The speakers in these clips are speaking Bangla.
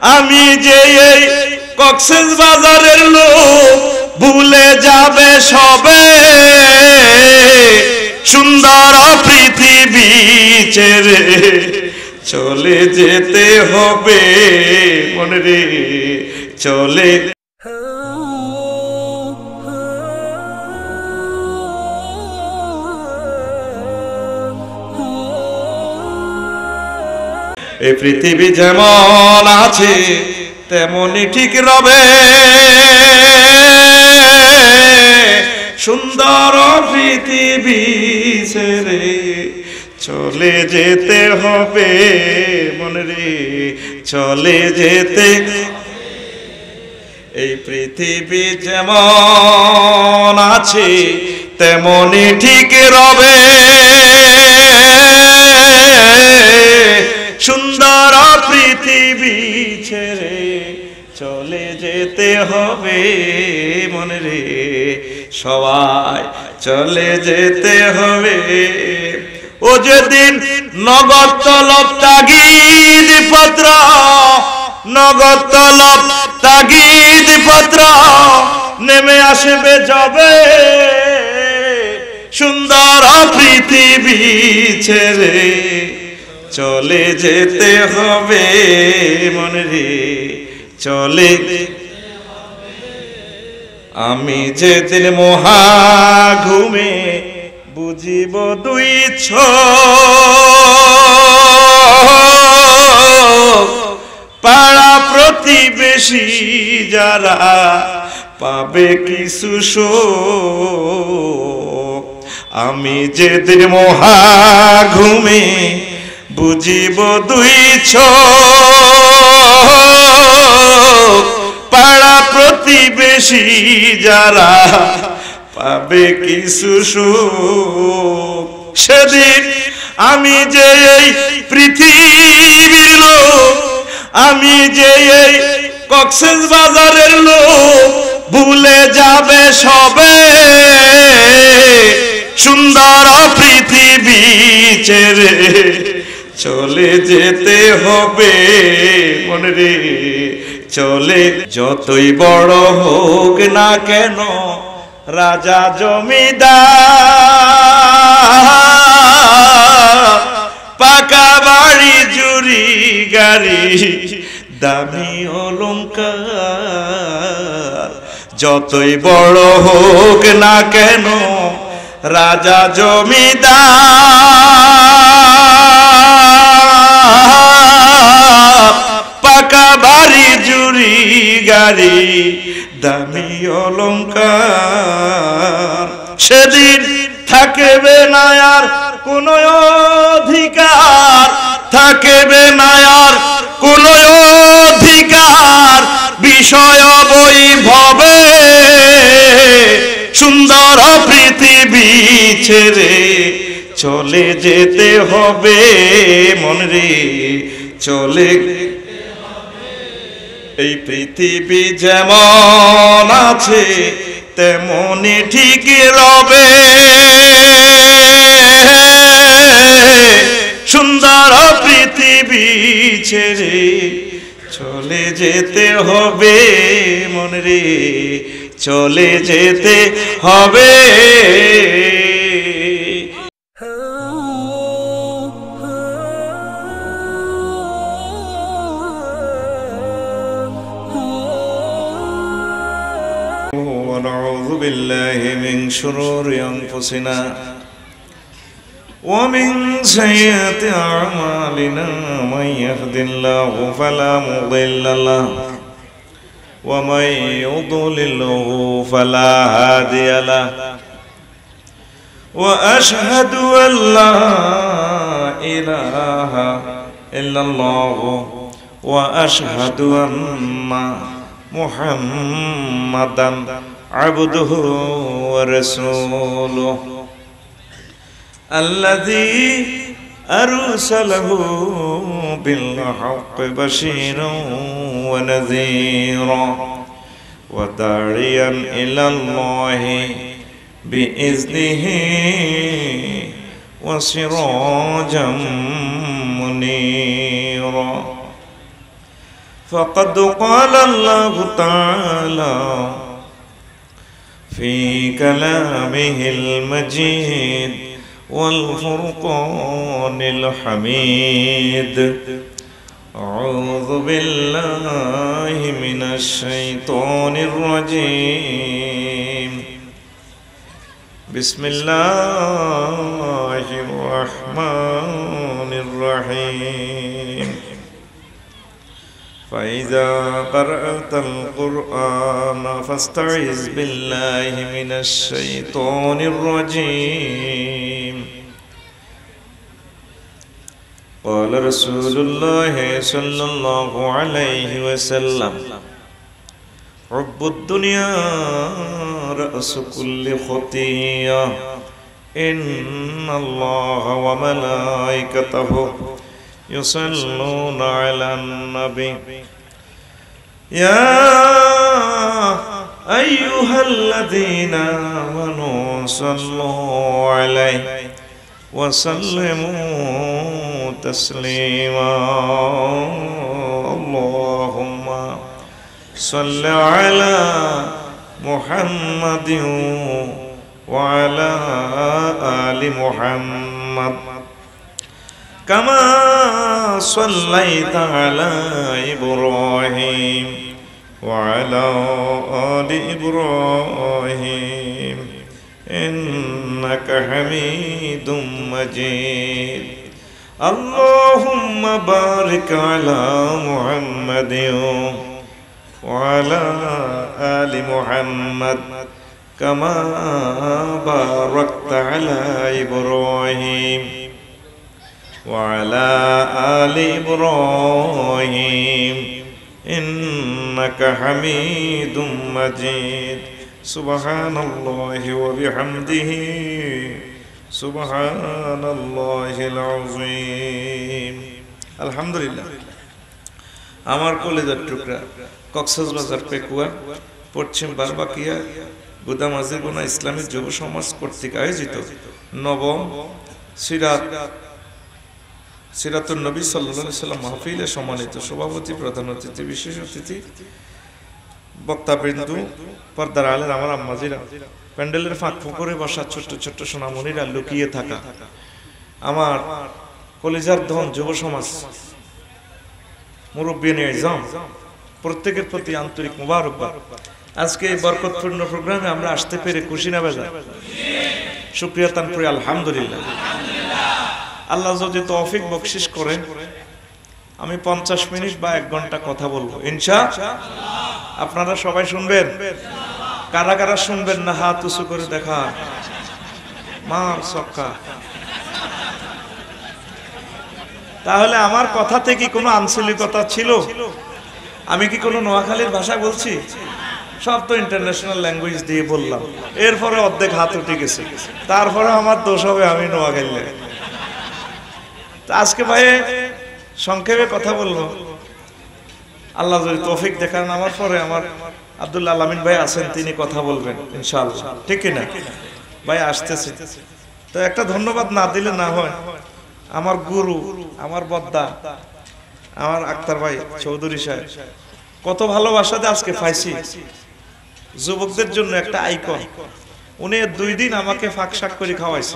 আমি যে এই কক্সবাজারের লোক ভুলে যাবে সবে সুন্দর পৃথিবী ছেড়ে চলে যেতে হবে মনে রে চলে এই পৃথিবী যেমন আছে তেমনই ঠিক রবে সুন্দর পৃথিবী ছেড়ে চলে যেতে হবে মনে রে চলে যেতে এই পৃথিবী যেমন আছে তেমনই ঠিক রবে সুন্দর পৃথিবী ছেড়ে চলে যেতে হবে মনে রে সবাই চলে যেতে হবে ও যেদিন নগদ তলব তাগিদ পত্র নগদ তলব তাগিদ পত্র নেমে আসবে যবে সুন্দর পৃথিবী ছেড়ে চলে যেতে হবে মনে রে চলে আমি যেদিন মহা ঘুমে বুঝিব দুই পাড়া প্রতিবেশী যারা পাবে কিছু শোক আমি যেদিন মহা ঘুমে বুঝিব দুই পাড়া প্রতিবেশী যারা পাবে কিছু সুখ সেদিন আমি যে এই পৃথিবীর লোক আমি যে এই কক্সবাজারের লোক ভুলে যাবে সবে সুন্দর পৃথিবী ছেড়ে চলে যেতে হবে মনে রে চলে যতই বড় হোক না কেন রাজা জমিদার পাকা বাড়ি জুড়ি গাড়ি দামি অলংকার যতই বড় হোক না কেন রাজা জমিদার পাকা বাড়ি জুড়ি গাড়ি দামি অলংকার সেদিন থাকবে না আর কোন অধিকার থাকবে না আর কোন অধিকার বিষয় বৈভবে সুন্দর পৃথিবী ছেড়ে চলে যেতে হবে মন রে চলে এই পৃথিবী যেমন আছে তেমনই ঠিক রবে সুন্দর পৃথিবী ছেড়ে চলে যেতে হবে মন রে চলে যেতে হবে ونعوذ بالله من شرور أنفسنا ومن سيئات أعمالنا من يهد الله فلا مضل له ومن يضلله فلا هادي له وأشهد أن لا إله إلا الله وأشهد أن محمدا عبده ورسوله الذي أرسله بالحق بشيرا ونذيرا وداعيا إلى الله بإذنه وسراجا منيرا فقد قال الله تعالى في كلامه المجيد والفرقان الحميد أعوذ بالله من الشيطان الرجيم بسم الله الرحمن الرحيم فإذا قرأت القرآن فاستعذ بالله من الشيطان الرجيم قال رسول الله صلى الله عليه وسلم حب الدنيا رأس كل خطيئة إن الله وملائكته يصلون على النبي يا أيها الذين آمنوا صلوا عليه وسلموا تسليما اللهم صل على محمد وعلى آل محمد كما صليت على إبراهيم وعلى آل إبراهيم إنك حميد مجيد اللهم بارك على محمد وعلى آل محمد كما باركت على إبراهيم وعلى آل إبراهيم إنك حميد مجيد سبحان الله وبحمده سبحان الله العظيم الحمد لله আমার কলেজের টুকরা কক্সবাজার পেকুয়া পশ্চিম বারবাকিয়া গুদামাজিরগোনা ইসলামী যুব সমাজ কর্তৃক আয়োজিত নবম সিরাতুন নবী সাল্লাল্লাহু আলাইহি ওয়াসাল্লাম মাহফিলে সম্মানিত সভাপতি, প্রধান অতিথি, বিশেষ অতিথি, বক্তাবৃন্দ, পর্দার আলের আমার আম্মাজিরা, প্যান্ডেলের ফাঁক ফোকরে বসা ছোট্ট ছোট্ট সোনামণিরা, লুকিয়ে থাকা আমার কলিজার ধন যুব সমাজ, মুরব্বিয়ানে ইজাম, প্রত্যেকের প্রতি আন্তরিক মোবারকবাদ। আজকে এই বরকতপূর্ণ প্রোগ্রামে আমরা আসতে পেরে খুশি না বেজা? শুকরিয়া তান করে আলহামদুলিল্লাহ। আল্লাহ যদি তৌফিক বকশিশ করেন আমি 50 মিনিট বা 1 ঘন্টা কথা বলবো ইনশাআল্লাহ। আপনারা সবাই শুনবেন? কারা কারা শুনবেন না হাত উঁচু করে দেখা। মার সক্কা। তাহলে আমার কথাতে কি কোনো আঞ্চলিকতা ছিল? আমি কি কোনো নোয়াখালীর ভাষা বলছি? সব তো ইন্টারন্যাশনাল ল্যাঙ্গুয়েজ দিয়ে বললাম, এরপরে অর্ধেক হাত উঠে গেছে, তারপরে আমার দোষ হবে আমি নোয়াখালী। আজকে ভাই সংক্ষেপে কথা বলবো, আল্লাহ যদি তৌফিক দেখান। আমার পরে আমার আব্দুল্লাহ আলামিন ভাই আছেন, তিনি কথা বলবেন ইনশাআল্লাহ, ঠিক কিনা? ভাই আসতেছে তো একটা ধন্যবাদ না দিলে না হয়। আমার গুরু, আমার বদ্দা, আমার আক্তার ভাই চৌধুরী সাহেব, কত ভালোবাসাতে আজকে পাইছি। যুবকদের জন্য একটা আইকন। উনি 2 দিন আমাকে ফাঁক শাক করে খাওয়াইছে।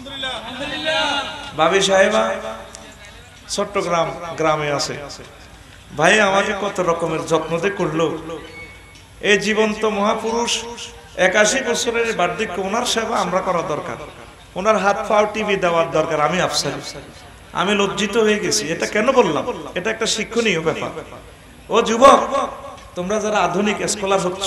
ভাবি সাহেবা চট্টগ্রাম গ্রামে আছে, ভাই আমাকে কত রকমের যত্ন দিয়ে করলো। এই জীবন্ত মহাপুরুষ 81 বছরের বার্ধক্য, ওনার সেবা আমরা করা দরকার, ওনার হাত পাও টিভি দেওয়ার দরকার। আমি আফসারি, আমি লজ্জিত হয়ে গেছি। এটা কেন বললাম? এটা একটা শিক্ষণীয় ব্যাপার। ও যুবক, তোমরা যারা আধুনিক স্কলার হচ্ছ,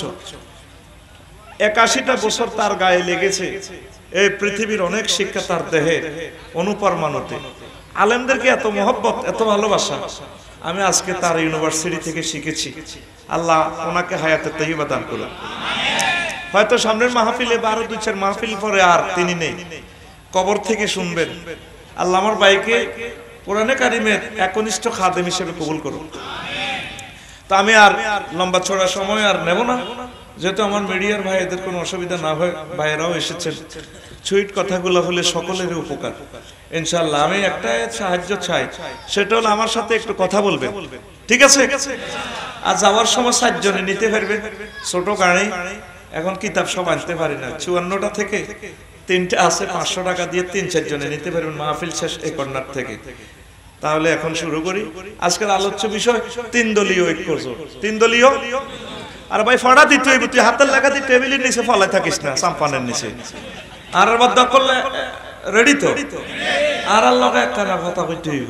81টা বছর তার গায়ে লেগেছে। এই পৃথিবীর অনেক শিক্ষা তার দেহে অনুপরমাণুতে। আলেমদেরকে এত মহব্বত, এত ভালোবাসা আমি আজকে তার ইউনিভার্সিটি থেকে শিখেছি। আল্লাহ ওনাকে হায়াতে তাইয়্যিবা দান করুন। হয়তো সামনের মাহফিলে 12-2-4 মাহফিল পরে আর তিনি নেই, কবর থেকে শুনবেন। আল্লাহ আমার ভাইকে কোরআনে কারিমের একনিষ্ঠ খাদেম হিসেবে কবুল করুন। তা আমি আর লম্বা ছড়া সময় আর নেব না, যেহেতু আমার মিডিয়ার ভাইদের কোনো অসুবিধা না হয়, ভাইয়েরাও এসেছেন। সুইট কথাগুলো হলে সকলেরই উপকার ইনশাআল্লাহ। আমি একটা সাহায্য চাই, সেটা হলো আমার সাথে একটু কথা বলবেন, ঠিক ঠিক আছে। আর যাওয়ার সময় 7 জনে নিতে পারবে, ছোট গাড়ি। এখন কিতাব সব আনতে পারি না, 54টা থেকে 3টা আছে, 500 টাকা দিয়ে 3-4 জনে নিতে পারবেন মাহফিল শেষ এই কর্নার থেকে। তাহলে এখন শুরু করি। আজকের আলোচ্য বিষয় 3 দলীয় ঐক্যজোট। 3 দলীয়। আর ভাই ফড়া দিতে হইব, তুই হাতের লাগা দিয়ে টেবিলের নিচে ফলাই থাকিস না, সাম্পানের নিচে। আর বাদ করলে রেডি তো? আর লগে একখানা কথা কইতে হইব।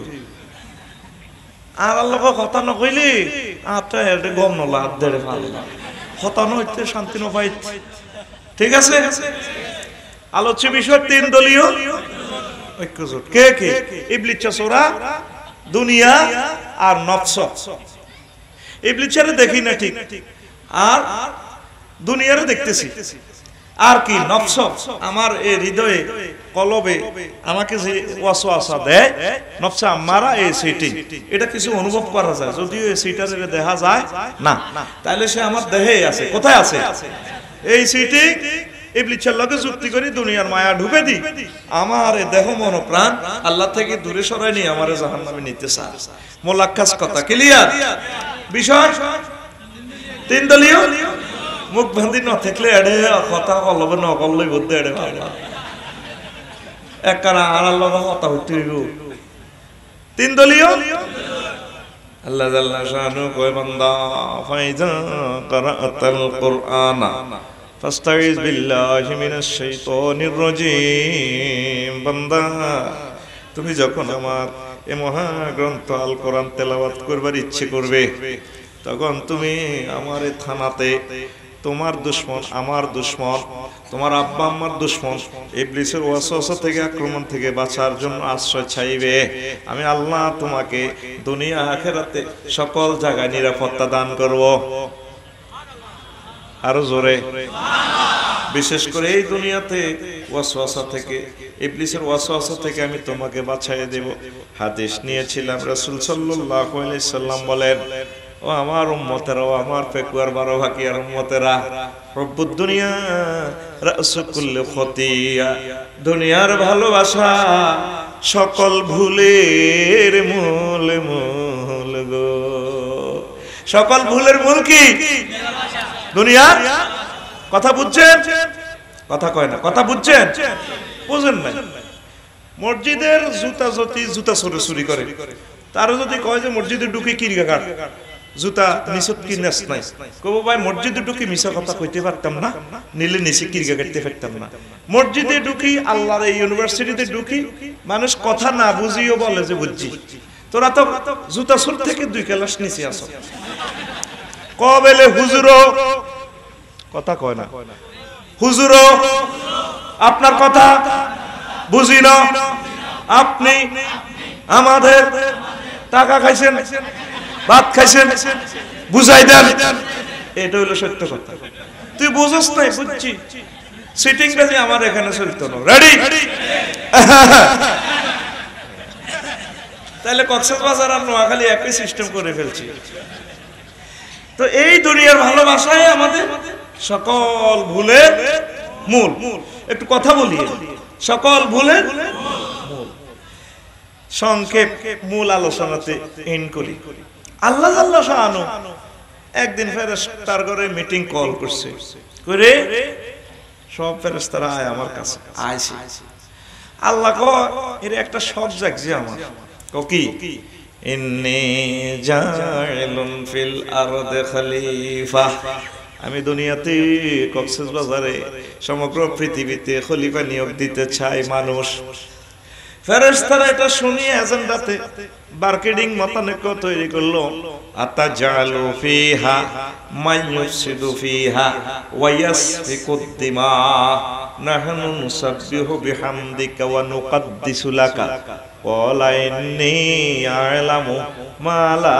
আর লগে কথা নকইলি আতে এর গম নলা দেড়ে ভালো কথা নইতে শান্তি ন পাই। ঠিক আছে। আলোচ্য বিষয় 3 দলীয় ঐক্যজোট। কে কে? ইবলিস, চোরা, দুনিয়া আর নফস। ইবলিসের দেখি না ঠিক, আর দুনিয়ারে দেখতেছি। আর কি? নফস আমার এই হৃদয়ে কলবে আমাকে যে ওয়াসওয়াসা দেয়, নফসে আম্মারা, এই সিটিং, এটা কিছু অনুভব করা যায়, যদিও এই সিটারে দেখা যায় না। তাহলে সে আমার দেহে আছে। কোথায় আছে এই সিটিং? ইবলিসের লগে যুক্তি করি, দুনিয়ার মায়া ঢুকে দি, আমার এই দেহ মন প্রাণ আল্লাহ থেকে দূরে সরাই নিয়ে আমার জাহান্নামে নিতে চায়। মোলাক্কাস কথা ক্লিয়ার? বিষয় 3 দলীয়। মুখ বান্ধি ন থাকলে এড়ে কথা কলবে ন করলে বুদ্ধি এড়ে ভালো একখানা আর আল্লাহ কথা হইতে হইব। 3 দলীয়। আল্লাহ জাল্লা শানু কয়, বান্দা ফাইজা ক্রাআতাল কুরআনা ফাস্তাইজ বিল্লাহি মিনাশ শাইতানির রাজীম। বান্দা তুমি যখন আমার এই মহাগ্রন্থ আল কোরআন তেলাওয়াত করবার ইচ্ছে করবে, তখন তুমি আমার এই থানাতে তোমার দুশমন, আমার দুশমন, তোমার আব্বা আম্মার দুশমন ইবলিসের ওয়াসওয়াসা থেকে, আক্রমণ থেকে বাঁচার জন্য আশ্রয় চাইবে। আমি আল্লাহ তোমাকে দুনিয়া আখিরাতে সকল জায়গায় নিরাপত্তা দান করব। আরো জোরে। বিশেষ করে এই দুনিয়াতে ওয়াসওয়াসা থেকে, ইবলিসের ওয়াসওয়াসা থেকে আমি তোমাকে বাঁচাইয়ে দেব। হাদিস নিয়েছিলাম, রাসূল সাল্লাল্লাহু আলাইহি সাল্লাম বলেন, ও আমার উম্মতেরা, ও আমার পেকুয়ার 12 ভাগিয়ার উম্মতেরা, রব্বুদ দুনিয়া রাসু কুল্লি খতিয়া, দুনিয়ার ভালোবাসা সকল ভুলের মূল। মূল গো, সকল ভুলের মূল কি? দুনিয়া। কথা বুঝছেন? কথা কয় না, কথা বুঝছেন? বুঝেন না? মসজিদের জুতা চুরি করে, তারও যদি কয় যে মসজিদে ঢুকে কিরগাকার জুতা নিচত কি নেস নাই, কব ভাই মসজিদে ঢুকি মিছা কথা কইতে পারতাম না, নিলে নিচে কিরগা কাটতে পারতাম না। মসজিদে ঢুকি, আল্লাহর এই ইউনিভার্সিটিতে ঢুকি, মানুষ কথা না বুঝিও বলে যে বুঝছি। তোরা তো জুতা চুর থেকে 2 ক্লাস নিচে আসো। কবেলে হুজুরো, কথা কয় না, হুজুরো আপনার কথা বুঝি না, আপনি আমাদের টাকা খাইছেন, ভাত খাইছেন, বুঝাই দেন। এটা হলো সত্য কথা। তুই বুঝস নাই, বুঝছি। সিটিং বাজি আমার এখানে চলতো না। রেডি? তাহলে কক্সবাজার আর নোয়াখালী একই সিস্টেম করে ফেলছি। তো এই দুনিয়ার ভালোবাসায় আমাদের সকল ভুলের মূল। একটু কথা বলি, সকল ভুলের মূল। সংক্ষেপ মূল আলোচনাতে এন্ড করি। আল্লাহ জাল্লা শাআনু একদিন ফেরেশতার ঘরে মিটিং কল করছে, করে সব ফেরেশতারা আয় আমার কাছে আইছে। আল্লাহ কয়, এর একটা শখ জাগছে আমার। কি? ইন্নী জাইলুন ফিল আরদি খলিফা, আমি দুনিয়াতে কক্সবাজারে সমগ্র পৃথিবীতে খলিফা নিয়োগ দিতে চাই মানুষ। ফেরেশতারা এটা শুনিয়ে এজেন্ডাতে মার্কেটিং মতানৈক্য তৈরি করলো। আতাজালু ফিহা মাইয়ুফসিদু ফিহা ওয়া ইয়াসফিকুদ দিমা নাহনু নুসাব্বিহু বিহামদিকা ওয়া নুকদ্দিসু লাকা ক্বালা ইন্নী আ'লামু মা লা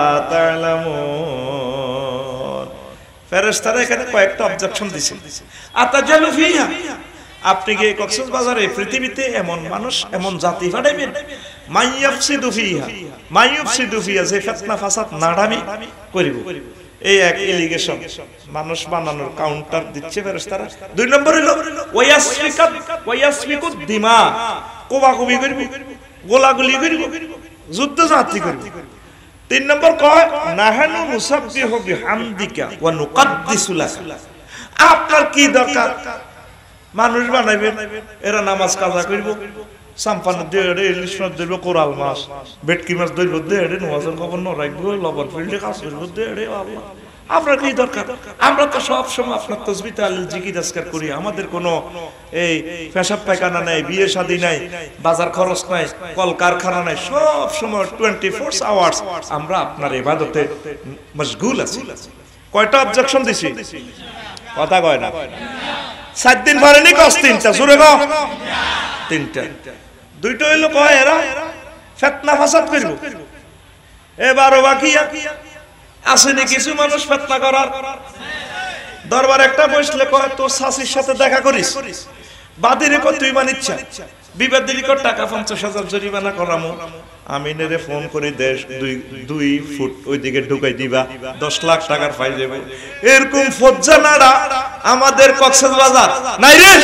তা'লামুন। ফেরেশতারা এখানে কয়েকটা অবজেকশন দিয়েছে। আতাজালু ফিহা, আপনি কি কক্সবাজারে পৃথিবীতে এমন মানুষ, এমন জাতি পাঠাইবেন, মাইয়াফসিদু ফিহা, মাইয়াফসিদু ফিহা, যে ফিতনা ফাসাদ নাড়ামি করিব। এই এক এলিগেশন, মানুষ বানানোর কাউন্টার দিচ্ছে ফেরেশতারা। 2 নম্বর হলো ওয়ায়াসফিকুদ দিমা, কোবাকুবি করিব, গোলাগুলি করিব, যুদ্ধ জাতি করিব। তিন নম্বর কয় নাহানু নুসাব্বিহু বিহামদিকা ওয়া নুকাদ্দিসু লাক। আপনার কি দরকার? মানুষ বানাইবেন, এরা নামাজ কাজা করব, সাম্পান দেড়ে ইলিশ মাছ ধরব, কোরাল মাছ ভেটকি মাছ ধরব, দেড়ে নামাজের খবর ন রাখবো, লবণ ফিল্ডে কাজ করবো, দেড়ে আল্লাহ। আপনার কি দরকার? আমরা তো সব সময় আপনার তাসবিহ তাহলিল জিকির আজকার করি, আমাদের কোনো এই পেশাব পায়খানা নাই, বিয়ে শাদী নাই, বাজার খরচ নাই, কল কারখানা নাই, সব সময় 24 আওয়ার্স আমরা আপনার ইবাদতে মশগুল আছি। কয়টা অবজেকশন দিছি? কথা কয় না। 7 দিন পারেনি কস 3টা, জোরে কও 3টা। দুইটা হইলো কয় এরা ফিতনা ফাসাদ করব। এবারও বাকি আসেনি কিছু মানুষ ফিতনা করার। দরবার একটা বসলে কয় তোর শাশির সাথে দেখা করিস, বাদিরে কয় তুই মানিচ্ছা, বিবাদ দিলি কয় টাকা 50,000 জরিমানা করামু। আমিনেরে ফোন করে দেশ 2 ফুট ওইদিকে ঢুকাই দিবা, 10 লাখ টাকার ফাইল যাবে। এরকম ফজ্জানারা আমাদের কক্সবাজার নাই রে।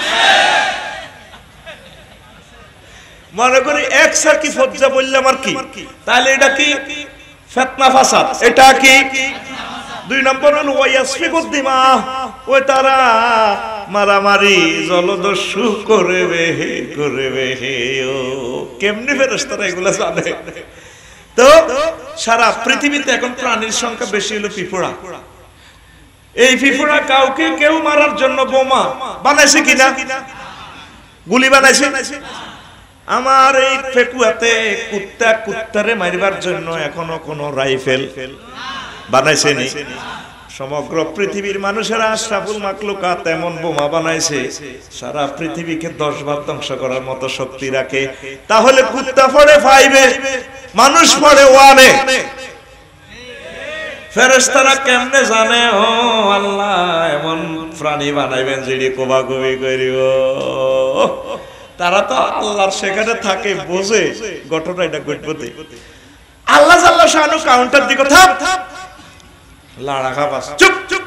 মনে করি এক সাকি ফজ্জা বললাম আর কি, তাহলে এটা কি ফিতনা ফাসাদ, এটা কি? 2 নম্বর হলো ওয়াসফিকুদ্দিমা, ওই তারা মারামারি জলদস্যু করবে হে ও। কেমনে ফেরেশতারা এগুলা জানে? তো সারা পৃথিবীতে এখন প্রাণীর সংখ্যা বেশি হলো পিঁপড়া। এই পিঁপড়া কাউকে কেউ মারার জন্য বোমা বানাইছে কিনা? গুলি বানাইছে। আমার এই ফেকুয়াতে কুত্তারে মারিবার জন্য এখনো কোনো রাইফেল বানাইছেনি। সমগ্র পৃথিবীর মানুষেরা আশরাফুল মাখলুকাত এমন বোমা বানাইছে সারা পৃথিবীকে 10 বার ধ্বংস করার মতো শক্তি রাখে। তাহলে কুত্তা পড়ে 5-এ, মানুষ পড়ে 1-এ। ফেরেশতারা কেমনে জানে ও আল্লাহ এমন প্রাণী বানাইবেন যিনি কোবাকুবি করিব? তারা তো আল্লাহর সেখানে থাকে, বোঝে ঘটনা এটা ঘটবে। আল্লাহ জাল্লা শানু কাউন্টার দিকে থাক, লাড়া খাবাস, চুপ চুপ।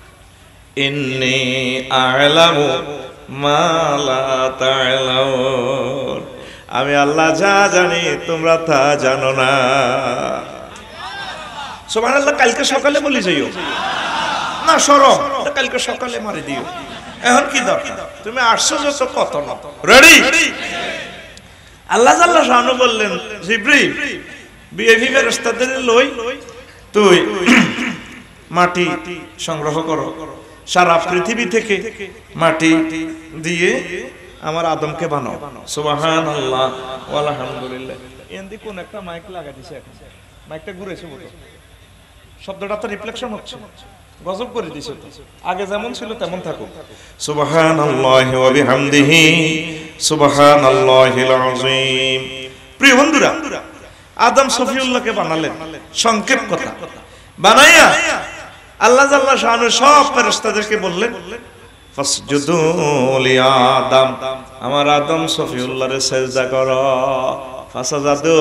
ইন্নী আ'লামু মা লা তা'লামুন, আমি আল্লাহ যা জানি তোমরা তা জানো না। সুবহানাল্লাহ। কালকে সকালে বলি যাইও না, শরম, কালকে সকালে মারি দিও। এখন কি দরকার? তুমি আসছো যত কত না রেডি। আল্লাহ জাল্লা শানু বললেন জিবরিল বিএভি ফেরেশতাদের লই তুই মাটি সংগ্রহ করো, সারা পৃথিবী থেকে মাটি দিয়ে আমার আদমকে বানাও। সুবহানাল্লাহ আলহামদুলিল্লাহ। এন্দি কোন একটা মাইক লাগা দিছে, এখন মাইকটা ঘুরেছে মতো, শব্দটা তো রিফ্লেকশন হচ্ছে, গজব করে দিছে। আগে যেমন ছিল তেমন থাকুক। সুবহানাল্লাহি ওয়া বিহামদিহি সুবহানাল্লাহিল আযীম। প্রিয় বন্ধুরা, আদম সফিউল্লাহকে বানালেন, সংক্ষেপ কথা বানাইয়া আল্লাহ জাল্লা শানু সব ফেরেশতাদেরকে বললেন ফাসজুদু লি আদম, আমার আদম সফিউল্লাহরে সিজদা করো। ফাসাজাদু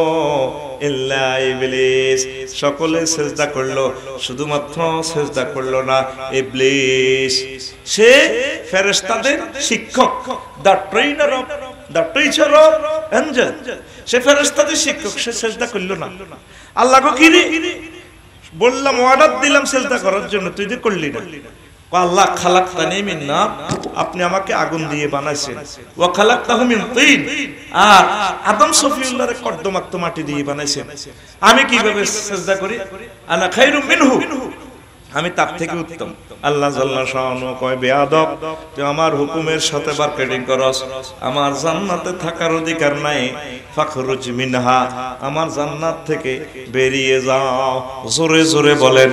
ইল্লা ইবলিস, সকলে সিজদা করলো, শুধুমাত্র সিজদা করলো না ইবলিস। সে ফেরেশতাদের শিক্ষক, the trainer of the teacher of angel. সে ফেরেশতাদের শিক্ষক, সে সিজদা করলো না। আল্লাহকে কি রে বললাম, অর্ডার দিলাম সিজদা করার জন্য, তুই যে করলি না। আল্লাহ খালাকতানি মিন নার, আপনি আমাকে আগুন দিয়ে বানাইছেন, ওয়া খালাকতাহু মিন তিন, আর আদম সফিউল্লাহরে কর্দমাক্ত মাটি দিয়ে বানাইছেন। আমি কিভাবে সিজদা করি? আনা খায়রুম মিনহু, আমি তার থেকে উত্তম। আল্লাহ জাল্লা শানু কয় বেয়াদব, তুই আমার হুকুমের সাথে মার্কেটিং করস, আমার জান্নাতে থাকার অধিকার নাই। ফাখরুজ মিনহা, আমার জান্নাত থেকে বেরিয়ে যাও। জোরে জোরে বলেন।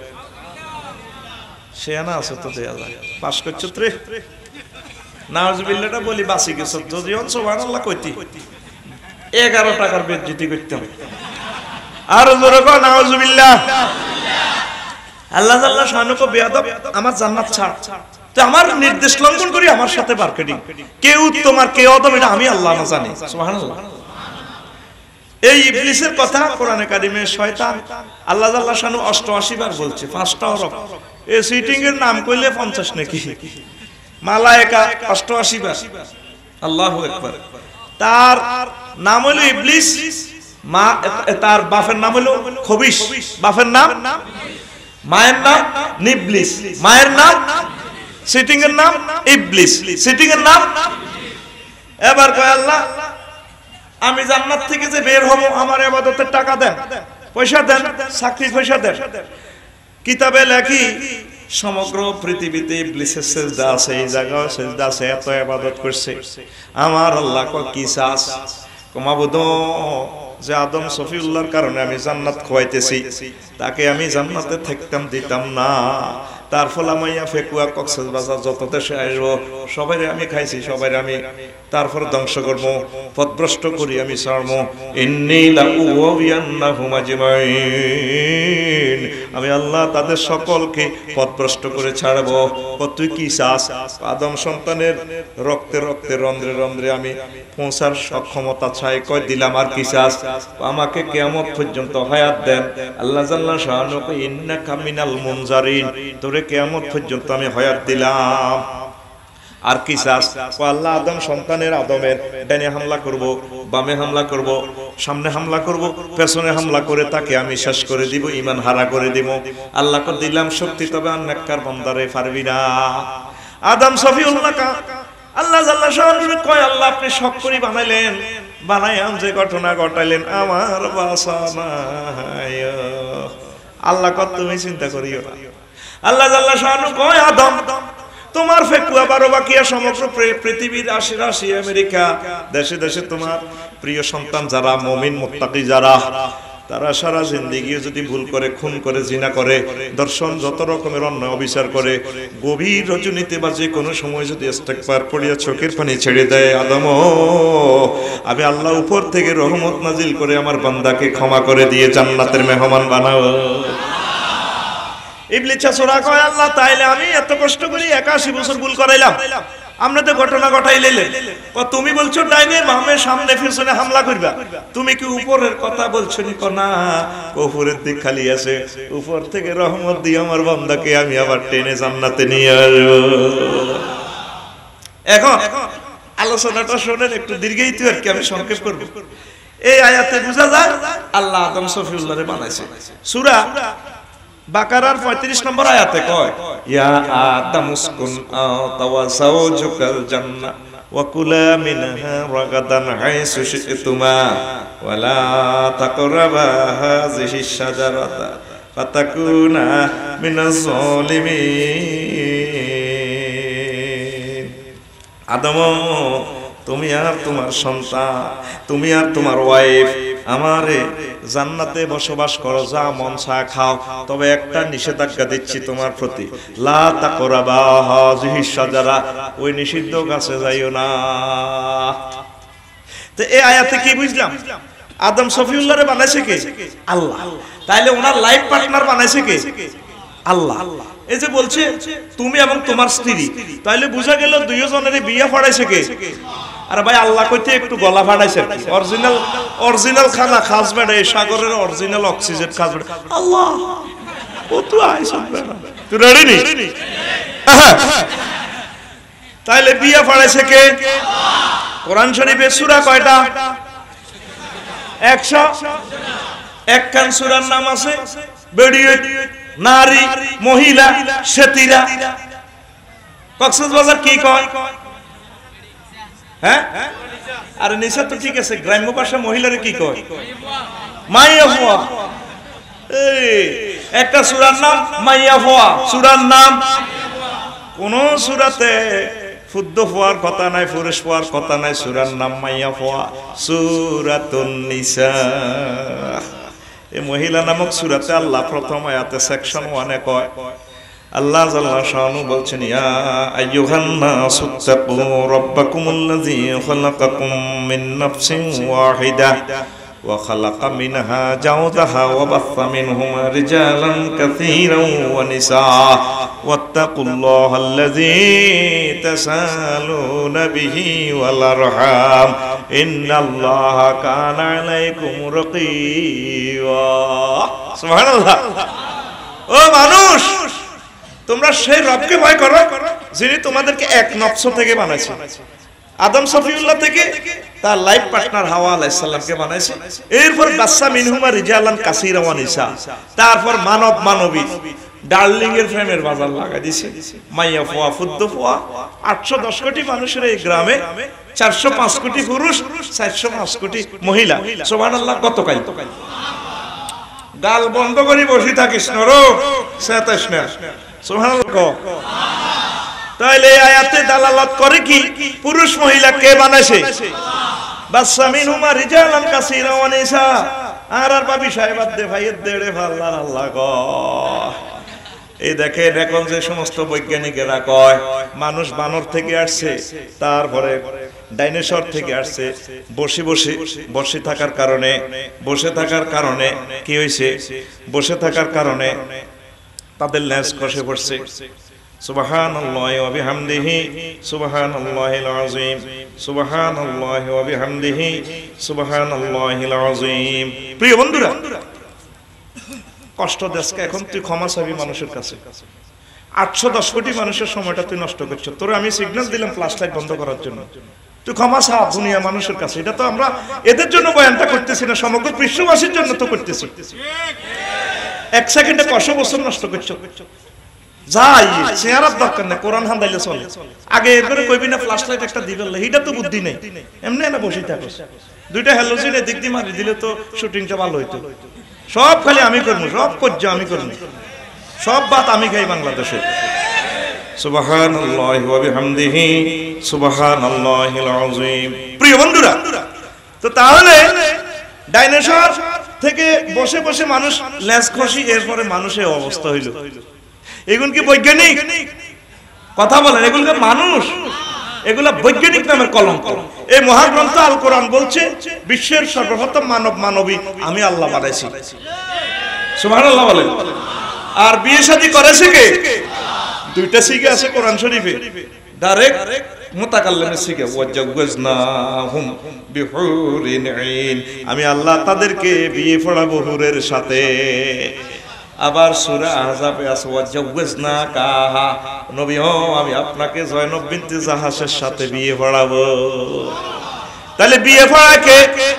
সে না আছে তো দেয়া যায়, পাস করছো রে নাউজুবিল্লাহটা বলি বাঁচি গেছ, যদি সুবহানাল্লাহ কইতি 11 টাকার বেজ্জতি করতাম। আর জোরে কও নাউজুবিল্লাহ। আল্লাহ জাল্লা শানু কো বেয়াদব, আমার জান্নাত ছাড়, তো আমার নির্দেশ লঙ্ঘন করি আমার সাথে মার্কেটিং। কে উত্তম আর কে অদম এটা আমি আল্লাহ না জানি। সুবহানাল্লাহ। এই ইবলিসের কথা কোরআনে কারিমে শয়তান আল্লাহ জাল্লা শানু 88 বার বলছে, 5টা হরফ। এই সিটিং এর নাম কইলে 50 নাকি, মালায়েকা 88 বার। আল্লাহু আকবার। তার নাম হলো ইবলিস, মা তার বাপের নাম হলো খবিশ, বাপের নাম, মায়ের নাম নিবলিস, মায়ের নাম, সিটিং এর নাম ইবলিস, সিটিং এর নাম। এবার কয় আল্লাহ আমি জান্নাত থেকে যে বের হব আমার ইবাদতের টাকা দেন, পয়সা দেন, চাকরির পয়সা দেন। কিতাবে লেখি সমগ্র পৃথিবীতে ইবলিসের সেজদা আছে, এই জায়গায় সেজদা আছে, এত ইবাদত করছে। আমার আল্লাহ কয় কি চাস? কমাবুদ যে আদম সফিউল্লাহর কারণে আমি জান্নাত খোয়াইতেছি, তাকে আমি জান্নাতে থাকতাম দিতাম না। তার ফলে মাইয়া ফেকুয়া কক্সবাজার যত দেশে আসবো সবাই আমি খাইছি, সবাই আমি তারপর ধ্বংস করবো, পথভ্রষ্ট করি আমি ছাড়বো। আমি আল্লাহ তাদের সকলকে পথভ্রষ্ট করে ছাড়বো। তুই কি চাস? আদম সন্তানের রক্তে রক্তে রন্ধ্রে রন্ধ্রে আমি পৌঁছার সক্ষমতা চাই। কয় দিলাম, আর কি চাস? আমাকে কিয়ামত পর্যন্ত হায়াত দেন। আল্লাহ জাল্লা শাআনহু কয় ইন্নাকা মিনাল মুনজারিন, তোরে কিয়ামত পর্যন্ত আমি হায়াত দিলাম। আর কি চাস? আল্লাহ আদম সন্তানের আদমের ডানে হামলা করব, বামে হামলা করব, সামনে হামলা করব, পেছনে হামলা করে তাকে আমি শেষ করে দিব, ঈমান হারা করে দিব। আল্লাহ কো দিলাম শক্তি, তবে আর নেককার বান্দারে পারবি না। আদম সফিউল্লাহ কা আল্লাহ জাল্লা শাআনহু কয় আল্লাহ আপনি শক করে বানাইলেন, বানায়াম যে ঘটনা ঘটাইলেন আমার বাসা নাই। আল্লাহ কত তুমি চিন্তা করিও না। আল্লাহ জাল্লা শাআনহু কয় আদম তোমার ফেকুয়া বারোবাকিয়া সমগ্র পৃথিবীর আশি রাশি আমেরিকা দেশে দেশে তোমার প্রিয় সন্তান যারা মুমিন মুত্তাকি যারা, তারা সারা জিন্দেগি যদি ভুল করে, খুন করে, জিনা করে, দর্শন যত রকমের অন্যায় অবিচার করে, গভীর রজনীতে বা যে কোনো সময় যদি ইস্তেগফার পড়িয়া চোখের পানি ছেড়ে দেয়, আদম আমি আল্লাহ উপর থেকে রহমত নাজিল করে আমার বান্দাকে ক্ষমা করে দিয়ে জান্নাতের মেহমান বানাও। ইবলিস সূরা কয় আল্লাহ তাইলে আমি এত কষ্ট করি 81 বছর ভুল করাইলাম, আমরা তো ঘটনা ঘটাইলেন। তুমি বলছো ডাইনে বামে সামনে পিছনে হামলা করবা, তুমি কি উপরের কথা বলছো নি? না, উপরের দিক খালি আছে, উপর থেকে রহমত দিয়ে আমার বান্দাকে আমি আবার টেনে জান্নাতে নিয়ে আসবো। এখন আলোচনাটা শোনেন, একটু দীর্ঘায়িত আর কি, আমি সংক্ষেপ করব। এই আয়াতে বোঝা যায় আল্লাহ আদম সফিউল্লাহরে বানাইছে। সূরা বাকারার 35 নম্বর আয়াতে কয় ইয়া আদম উসকুন আনতা ওয়া যাওজুকাল জান্নাহ ওয়া কুলা মিনহা রাগাদান হাইসু শি'তুমা ওয়া লা তাকরাবা হাযিহিশ শাজারাতা ফাতাকুনা মিনাজ যালিমিন। আদম তুমি আর তোমার সন্তান, তুমি আর তোমার ওয়াইফ আমারে জান্নাতে বসবাস করো, যা মন চায় খাও, তবে একটা নিষেধাজ্ঞা দিচ্ছি তোমার প্রতি, লা তাকরাবা হাযিহিশ শাজারা, ওই নিষিদ্ধ গাছে যাইও না। তো এই আয়াতে কি বুঝলাম? আদম সফিউল্লাহরে বানাইছে কে? আল্লাহ। তাইলে ওনার লাইফ পার্টনার বানাইছে কে? আল্লাহ। এই যে বলছে তুমি এবং তোমার স্ত্রী, তাইলে বুঝা গেল দুইজনের বিয়ে পড়াইছে কে? আরে ভাই আল্লাহ কইতে একটু গলা ফাটাইছে। অরিজিনাল খানা খাস বেড়ে, সাগরের অরিজিনাল অক্সিজেন খাস বেড়ে। আল্লাহ ও তো আইছ বেড়া, তুই রেডি নি? তাইলে বিয়ে পড়াইছে কে? কোরআন শরীফে সূরা কয়টা? 101 সূরার নাম আছে বেড়িয়ে নারী, মহিলা, সেতিরা। কক্সবাজার কি কয়? হ্যাঁ, আরে নিশা তো ঠিক আছে, গ্রাম্য ভাষা মহিলারে কি কয়? মাইয়া ফুয়া। এই একটা সূরার নাম মাইয়া ফুয়া, সূরার নাম। কোন সূরাতে ফুদ্দ ফুয়ার কথা নাই, পুরুষ ফুয়ার কথা নাই, সূরার নাম মাইয়া ফুয়া, সূরাতুন নিসা। এই মহিলা নামক সূরাতে আল্লাহ প্রথম আয়াতে সেকশন 1 কয় আল্লাহ জাল্লা শাআনহু বলছেন ইয়া আইয়ুহান নাসু তাকু রাব্বাকুমুল্লাযী খালাকাকুম মিন নাফসিন ওয়াহিদা ওয়া খালাকা মিনহা যাওজাহা ওয়া বাসসা মিনহুমা রিজালান কাসীরান ওয়া নিসা ওয়াত্তাকুল্লাহাল্লাযী তাসালুনা বিহি ওয়াল আরহাম ইন্নাল্লাহা কানা আলাইকুম রাকীবা। সুবহানাল্লাহ। ও মানুষ, তোমরা সেই রবকে ভয় করো যিনি তোমাদেরকে এক নফস থেকে বানাইছেন। আদম সফিউল্লাহ থেকে তার লাইফ পার্টনার হাওয়া আলাইহিস সালামকে বানাইছে। এরপর বাসসা মিনহুমা রিজালান কাসীরা ওয়া নিসা, তারপর মানব মানবী ডার্লিং এর প্রেমের বাজার লাগাই দিয়েছে। মাইয়া ফুয়া ফুদ্দু ফুয়া 810 কোটি মানুষের এই গ্রামে 405 কোটি পুরুষ, 405 কোটি মহিলা। সুবহানাল্লাহ। গতকাল গাল বন্ধ করে বসে থাকিস নরো সেতাস না। সুবহানাল্লাহ। তাইলে এই আয়াতে দালালাত করে কি পুরুষ মহিলা কে বানাইছে? বাসসা মিনহুমা রিজালান কাসীরা ওয়া নিসা। আর ভাবি সাহেবাদ দে ভাইয়ের দেড়ে ভাল্লার আল্লাহ গো। এই দেখেন এখন যে সমস্ত বৈজ্ঞানিকেরা কয় মানুষ বানর থেকে আসছে, তারপরে ডাইনোসর থেকে আসছে, বসে থাকার কারণে কি হয়েছে? বসে থাকার কারণে তাদের লেজ খসে পড়ছে। সুবহানাল্লাহি ওয়া বিহামদিহি সুবহানাল্লাহিল আযীম, সুবহানাল্লাহি ওয়া বিহামদিহি সুবহানাল্লাহিল আযীম। প্রিয় বন্ধুরা, কষ্ট দেশকে এখন তুই ক্ষমা চাবি মানুষের কাছে। 810 কোটি মানুষের সময়টা তুই নষ্ট করছ। তোর আমি সিগন্যাল দিলাম ফ্ল্যাশ লাইট বন্ধ করার জন্য, তুই ক্ষমা চা দুনিয়া মানুষের কাছে। এটা তো আমরা এদের জন্য বয়ানটা করতেছি না, সমগ্র পৃষ্ঠবাসীর জন্য তো করতেছি। 1 সেকেন্ডে 100 বছর নষ্ট করছ। যাই চেহারার দরকার নেই, কোরআন হান্দাইলে চলে। আগে এরপরে কইবি না ফ্ল্যাশ লাইট একটা দিবে, এটা তো বুদ্ধি নেই। এমনি না বসে থাকস, দুইটা হ্যালোজিন এদিক দিয়ে মারি দিলে তো শুটিংটা ভালো হইতো। সব খালি আমি করবো, সব করছি আমি করবো, সব বাত আমি খাই বাংলাদেশে। সুবহানাল্লাহি ওয়া বিহামদিহি সুবহানাল্লাহিল আযীম। প্রিয় বন্ধুরা, তো তাহলে ডাইনোসর থেকে বসে বসে মানুষ লেজ খসি, এরপরে মানুষের অবস্থা হইল। এগুলো কি বৈজ্ঞানিক কথা বলেন? এগুলো মানুষ, এগুলা বৈজ্ঞানিক নামের কলঙ্ক। এই মহাগ্রন্থ আল কোরআন বলছে বিশ্বের সর্বপ্রথম মানব মানবী আমি আল্লাহ বানাইছি। সুবহানাল্লাহ বলেন। আর বিয়ে শাদী করেছে কে? দুইটা শিখে আছে কোরআন শরীফে, ডাইরেক্ট মুতাকাল্লিমে শিখে ওয়াজাওয়াজনাহুম বিহুরিন আইন, আমি আল্লাহ তাদেরকে বিয়ে পড়াবো হুরের সাথে। আবার সূরা আহজাবে আছে ওয়াজাওয়াজনাকা, নবী ও আমি আপনাকে জয়নব বিনতে জাহাসের সাথে বিয়ে পড়াবো। তাহলে বিয়ে পড়ায় কে?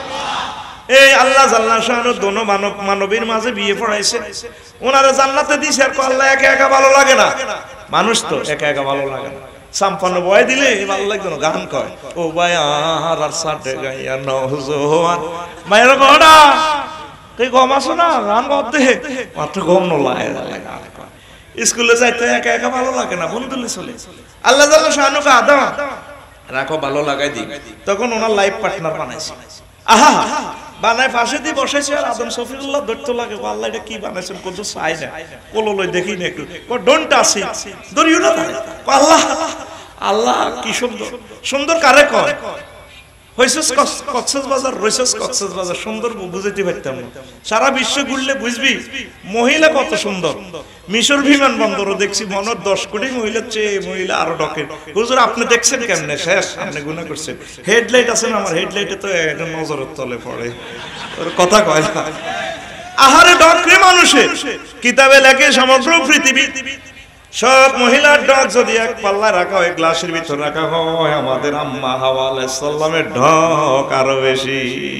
এই আল্লাহ জাল্লা শানু দোনো মানব মানবীর মাঝে বিয়ে পড়াইছে, ওনারা জান্নাতে দিছে। আর আল্লাহ একা একা ভালো লাগে না, মানুষ তো একা একা ভালো লাগে না। সাম্পান্ন বয় দিলে ভালো লাগতো না, গান কয় ও বায়ার আর সাথে গাইয়া নজওয়ান মায়ের গড়া কই গম আসো না গান করতে মাত্র গম নলায় স্কুলে যাইতে একা একা ভালো লাগে না, বন্ধুলে চলে। আল্লাহ জাল্লা শানুকে আদম রাখো ভালো লাগাই দি, তখন ওনার লাইফ পার্টনার বানাইছে। আহা বানায় ফাঁসে দিয়ে বসাইছে। আর আদম সফিউল্লাহ ধরতে লাগে, আল্লাহ এটা কি বানাইছেন কত চাই না, কোলো লই দেখি না একটু, ডোন্ট আসি ধরিও না তারে। আল্লাহ আল্লাহ কি সুন্দর, সুন্দর কারে কয় হইছস কক্সবাজার, রইছস কক্সবাজার, সুন্দর বুঝাইতে পারতাম না। সারা বিশ্ব ঘুরলে বুঝবি মহিলা কত সুন্দর। মিশর বিমান বন্দরও দেখছি, মনে 10 কোটি মহিলার চেয়ে মহিলা আরো ডকে। হুজুর আপনি দেখছেন কেমনে? শেষ, আপনি গুনাহ করছেন। হেডলাইট আছে না আমার, হেডলাইটে তো একটা নজরের তলে পড়ে, ওর কথা কয় না। আহারে ডকরে মানুষের কিতাবে লেখে সমগ্র পৃথিবী সব মহিলার ডক যদি এক পাল্লা রাখা হয়, গ্লাসের ভিতর রাখা হয়, আমাদের আম্মা হাওয়া আলাইহিস সালামের ঢক আরো বেশি।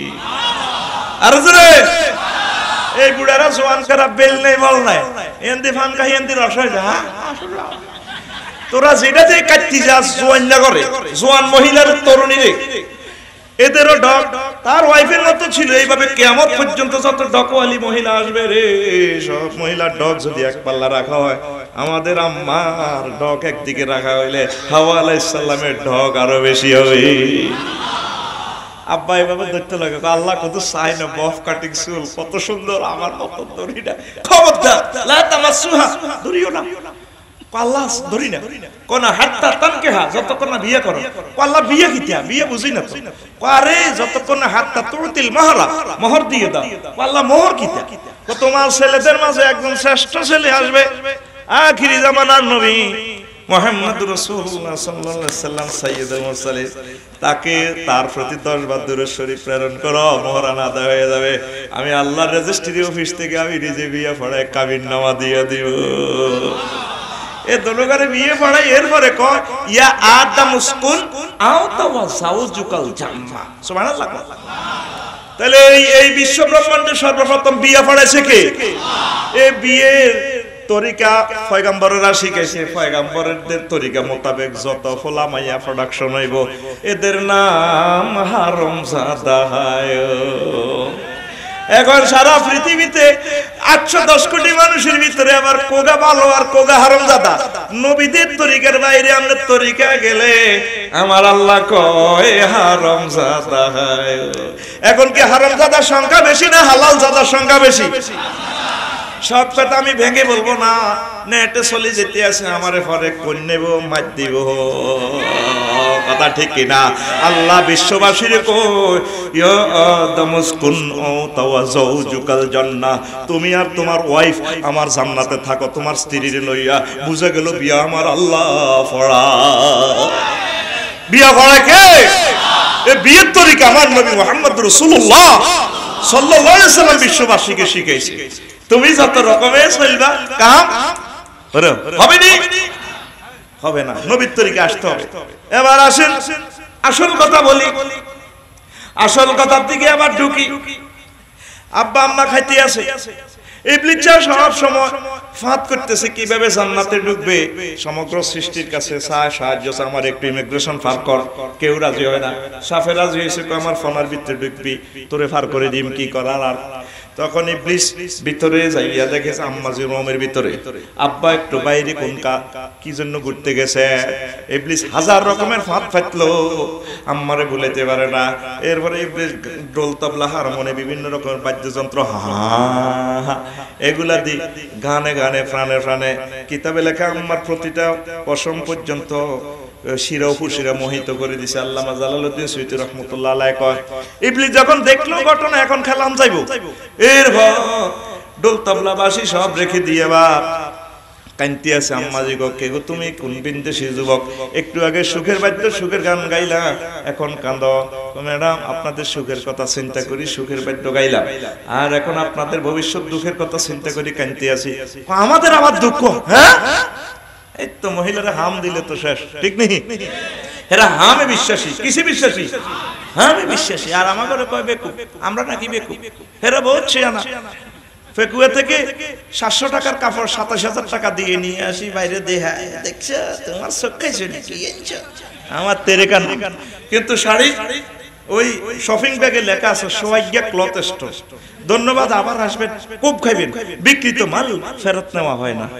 আর জোরে এই বুড়ারা জোয়ান করা বেল নেই বল নাই, এন্দি ফান খাই এন্দি রস হয়ে যা। তোরা যেটাতে কাটতি যাস জোয়ান না করে, জোয়ান মহিলার তরুণী রে, এদেরও ডক তার ওয়াইফের মতো ছিল। এইভাবে কিয়ামত পর্যন্ত যত ডকওয়ালি মহিলা আসবে রে, সব মহিলার ডক যদি এক পাল্লা রাখা হয়, আমাদের আম্মার ডক একদিকে রাখা হইলে হাওয়া আলাইহিস সালামের ডক আরো বেশি হবে। আব্বা এভাবে দেখতে লাগে, আল্লাহ কত চাই না, বফ কাটিং চুল কত সুন্দর, আমার মত দড়িটা খবরদার লা তামাসসুহা, দড়িও না। আল্লাহ ধরি না কোন হাত্তা তানকেহা, যতক্ষণ না বিয়ে করো। আল্লাহ বিয়ে কিতা, বিয়ে বুঝি না তো। আরে যতক্ষণ না হাত্তা তুতিল মাহরা, মোহর দিয়ে দাও। আল্লাহ মোহর কিতা? তোমার ছেলেদের মাঝে একজন শ্রেষ্ঠ ছেলে আসবে, আখিরি জামানার নবী মুহাম্মদুর রাসূলুল্লাহ সাল্লাল্লাহু আলাইহি সাল্লাম সাইয়্যিদুল মুরসালিন, তাকে তার প্রতি 10 বার দুরূদ শরীফ প্রেরণ করো, মোহরানা আদায় হয়ে যাবে। আমি আল্লাহর রেজিস্ট্রি অফিস থেকে আমি নিজে বিয়ে পড়ায় কাবিননামা দিয়ে দিব। এ দোনোগারে বিয়ে পড়াই এরপরে কয় ইয়া আদম উসকুন আও তাওয়াজাউজুকাল জান্নাহ সুবহানাল্লাহ। তাহলে এই বিশ্ব ব্রহ্মাণ্ডে সর্বপ্রথম বিয়ে পড়াইছে কে? এই বিয়ের তরিকা পয়গম্বররা শিখাইছে। পয়গম্বরদের তরিকা মোতাবেক যত ফোলা মাইয়া প্রোডাকশন হইব এদের নাম হারামজাদা হয়। এখন সারা পৃথিবীতে 810 কোটি মানুষের ভিতরে আবার কোগা ভালো আর কোগা হারামজাদা। নবীদের তরিকার বাইরে আমরা তরিকা গেলে আমার আল্লাহ কয় হারামজাদা হয়। এখন কি হারামজাদার সংখ্যা বেশি না হালাল জাদার সংখ্যা বেশি? সব কথা আমি ভেঙে বলবো না, নেটে চলে যেতে আছে আমারে পরে কোন নেব মার দিব, কথা ঠিক কিনা? আল্লাহ বিশ্ববাসীর কই ইয়া আদম উসকুন তাওয়াজাউজুকাল জান্নাহ, তুমি আর তোমার ওয়াইফ আমার জান্নাতে থাকো তোমার স্ত্রীর লইয়া। বুঝা গেল বিয়া আমার আল্লাহ পড়া। বিয়া পড়া কে? এই বিয়ের তরিকা আমার নবী মুহাম্মদ রাসূলুল্লাহ সাল্লাল্লাহু আলাইহি সাল্লাম বিশ্ববাসীকে শিখাইছে। তুমি যত রকমের চলবা কাম হবে নি, হবে না, নবীর তরিকা আসতে হবে। এবার আসেন আসল কথা বলি, আসল কথার দিকে আবার ঢুকি। আব্বা আম্মা খাইতে আছে, ইবলিস সব সময় ফাঁদ করতেছে কিভাবে জান্নাতে ঢুকবে। সমগ্র সৃষ্টির কাছে সাহায্য আমার একটু ইমিগ্রেশন ফার কর, কেউ রাজি হয় না। সাফে রাজি হয়েছে আমার ফোনার ভিতরে ঢুকবি, তোরে ফার করে দিম, কি করার আর। তখন ইবলিস ভিতরে যাইয়া দেখেছে আম্মাজি রুমের ভিতরে, আব্বা একটু বাইরে কোন কি জন্য ঘুরতে গেছে। ইবলিস হাজার রকমের ফাঁদ ফাটলো, আম্মারে ভুলাইতে পারে না। এরপরে ইবলিস ঢোল তবলা হারমোনি বিভিন্ন রকমের বাদ্যযন্ত্র এগুলা দি গানে গানে প্রাণে প্রাণে কিতাবে লেখা আম্মার প্রতিটা পশম পর্যন্ত শিরা উপশিরা মোহিত করে দিছে। আল্লামা জালালউদ্দিন সুয়ুতী রাহমাতুল্লাহ আলাইহি কয় ইবলিস যখন দেখলো ঘটনা এখন খেলাম যাইবো, এরপর ঢোল তবলা বাঁশি সব রেখে দিয়ে বাপ কান্তি আছে। আম্মাজি গো কে গো তুমি, কোন বিন্দেশী যুবক, একটু আগে সুখের বাদ্য সুখের গান গাইলা এখন কান্দ। ম্যাডাম আপনাদের সুখের কথা চিন্তা করি সুখের বাদ্য গাইলাম, আর এখন আপনাদের ভবিষ্যৎ দুঃখের কথা চিন্তা করি কান্তি আছি। আমাদের আবার দুঃখ? হ্যাঁ, এই তো মহিলারা হাম দিলে তো শেষ, ঠিক নেই? এরা হামে বিশ্বাসী, কিসে বিশ্বাসী? হামে বিশ্বাসী। আর আমাদের কয় বেকুব, আমরা নাকি বেকুব? এরা বহুত ছেয়ানা। ফেকুয়া থেকে 700 টাকার কাপড় 27,000 টাকা দিয়ে নিয়ে আসি, বাইরে দেহা দেখছো তোমার চোখে নাকি আমার তেরে কান। কিন্তু শাড়ি ওই শপিং ব্যাগে লেখা আছে সোয়াইগা ক্লথ স্টোর, ধন্যবাদ আবার আসবেন, খুব খাইবেন, বিক্রিত মাল ফেরত নেওয়া হয় না।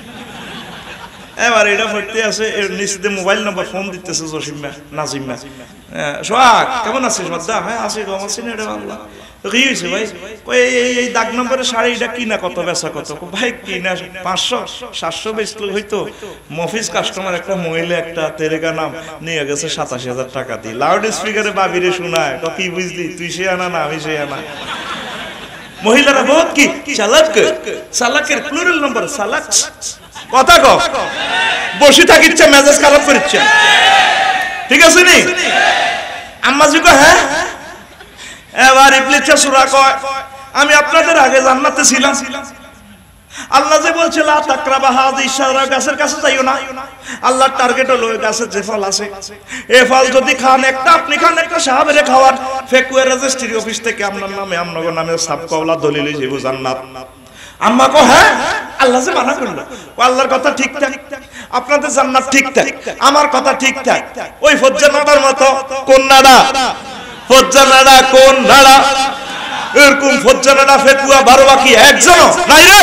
এবার এটা পড়তে আছে, এর নিচে মোবাইল নাম্বার ফোন দিতেছে জসিমা নাজিমা। সোহাগ কেমন আছিস? হ্যাঁ আছি গো, আমার সিনে আল্লাহ। কি হয়েছে ভাই? এই দাগ নম্বরের শাড়িটা কিনা কত, বেচা কত? ভাই কিনা 500-700 বেচলো হইতো। মফিজ কাস্টমার একটা মহিলা একটা তেরেকা নাম নিয়ে গেছে 87,000 টাকা দিয়ে। লাউড স্পিকারে বাবিরে শোনায়, তো কি বুঝলি তুই সে আনা না আমি সে আনা। মহিলারা বহুত কি চালাক, চালাকের প্লুরাল নম্বর চালাক। কথা কও, বসে থাকিচ্ছে মেজাজ খারাপ করিচ্ছে, ঠিক আছে নি? আম্মাজি কয় হ্যাঁ। এবার ইবলিস সূরা কয় আমি আপনাদের আগে জান্নাতে ছিলাম। আল্লাহ যে বলছে লা তাকরাবা হাযিহি শাজরা, গাছের কাছে যাইও না। আল্লাহর টার্গেট হলো ওই গাছের যে ফল আছে, এই ফল যদি খান একটা, আপনি খান একটা, সাহাবেরে খাওয়ান। ফেকুয়া রেজিস্ট্রি অফিস থেকে আপনার নামে আমনগর নামে সাবকওলা দলিল যাইব জান্নাত। আম্মা কো হ্যাঁ, আল্লাহ যে মানা করলো, ও আল্লাহর কথা ঠিকঠাক, আপনাদের জান্নাত ঠিকঠাক, আমার কথা ঠিকঠাক। ওই ফজ্জা নাড়ার মতো, কোন নাড়া? ফজ্জা নাড়া, কোন নাড়া? এরকম ফজ্জা নাড়া ফেকুয়া 12 বাকি একজন নাই রে।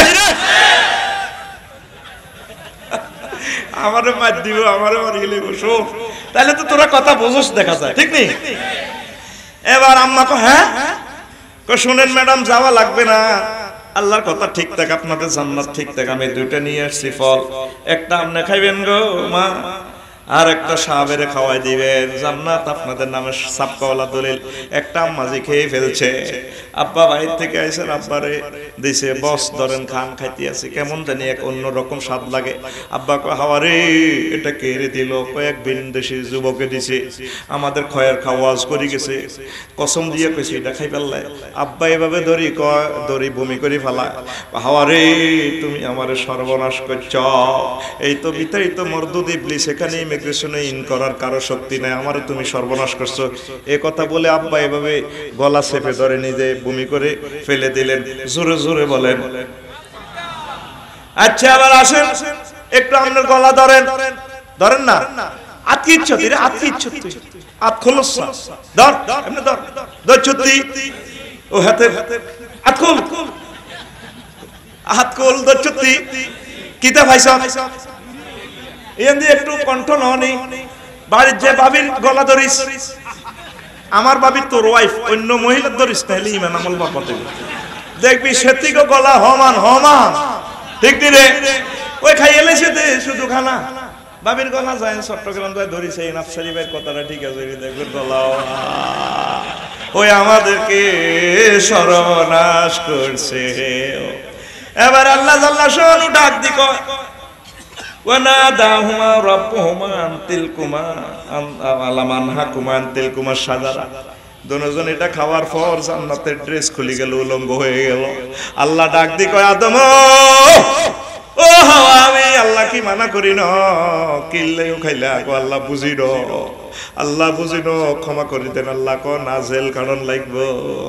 আমারে মার দিব, আমারে মার গেলে বসো, তাহলে তো তোরা কথা বুঝোস দেখা যায়, ঠিক নেই? এবার আম্মা কো হ্যাঁ, শুনেন ম্যাডাম যাওয়া লাগবে না, আল্লাহর কথা ঠিকঠাক, আপনাদের জান্নাত ঠিকঠাক। আমি দুইটা নিয়ে আসছি ফল, একটা আপনি খাইবেন গো মা, আর একটা সাহাবের খাওয়াই দিবেন, জান্নাত আপনাদের নামে সাবকাওয়ালা দলিল। একটা আম্মাজি খেয়ে ফেলছে, আব্বা বাইরে থেকে আইসেন, আব্বারে দিছে, বস ধরেন খান, খাইতে আছে, কেমন জানি এক অন্যরকম স্বাদ লাগে। আব্বা কয় হাওয়ারে এটা কে রে দিল? কয়েক বিদেশি যুবকে দিছে, আমাদের খয়ের খাওয়াজ করে গেছে, কসম দিয়ে কইছে এটা খাই ফেললে। আব্বা এভাবে ধরি কয়, ধরি বমি করে ফেলা, হাওয়ারে তুমি আমারে সর্বনাশ করছ, এই তো বিতাড়িত মরদুদ ইবলিস, এখানে ইমিগ্রেশনে ইন করার কারো শক্তি নাই, আমারে তুমি সর্বনাশ করছো। এ কথা বলে আব্বা এভাবে গলা চেপে ধরে নিজে বমি করে ফেলে দিলেন। জোরে জোরে বলেন। আচ্ছা আবার আসেন, একটু আপনার গলা ধরেন, ধরেন না, আতকি ইচ্ছতি রে, আতকি ইচ্ছতি, আত খোলস ধর, এমনি ধর, ধর ছতি, ও হাতে আত খোল, হাত খোল, ধর ছতি, কিতা ভাইসা এন দিয়ে একটু কণ্ঠ ননি। বাড়ির যে বাবির গলা ধরিস, আমার বাবি তোর ওয়াইফ, অন্য মহিলার ধরিস, তাহলে ইমান আমল বাপাতে দেখবি সেতিকে গলা হমান হমান, ঠিক রে? ওই খাই এলেছে দে শুধু খানা, বাবির গলা যায় চট্টগ্রাম যায় ধরিছে, নাফসারি ভাইয়ের কথাটা ঠিক আছে, দেখবেন গলা ওই আমাদেরকে সর্বনাশ করছে। এবার আল্লাহ জাল্লা শানু ডাক দি কয়, ওয়ানাদাহুমা রাব্বুহুমা আনতিলকুমা আলামানহাকুমা আনতিলকুমা সাজারা। দুজন এটা খাওয়ার পর জান্নাতের ড্রেস খুলে গেল, উলঙ্গ হয়ে গেল। আল্লাহ ডাক দি কয়, আদম ও হাওয়া, আমি আল্লাহ কি মানা করি ন, কিল্লেও খাইলা কো আল্লাহ বুঝি ন, আল্লাহ বুঝি ন, ক্ষমা করে দেন। আল্লাহ কো না জেল কারণ লাগবো,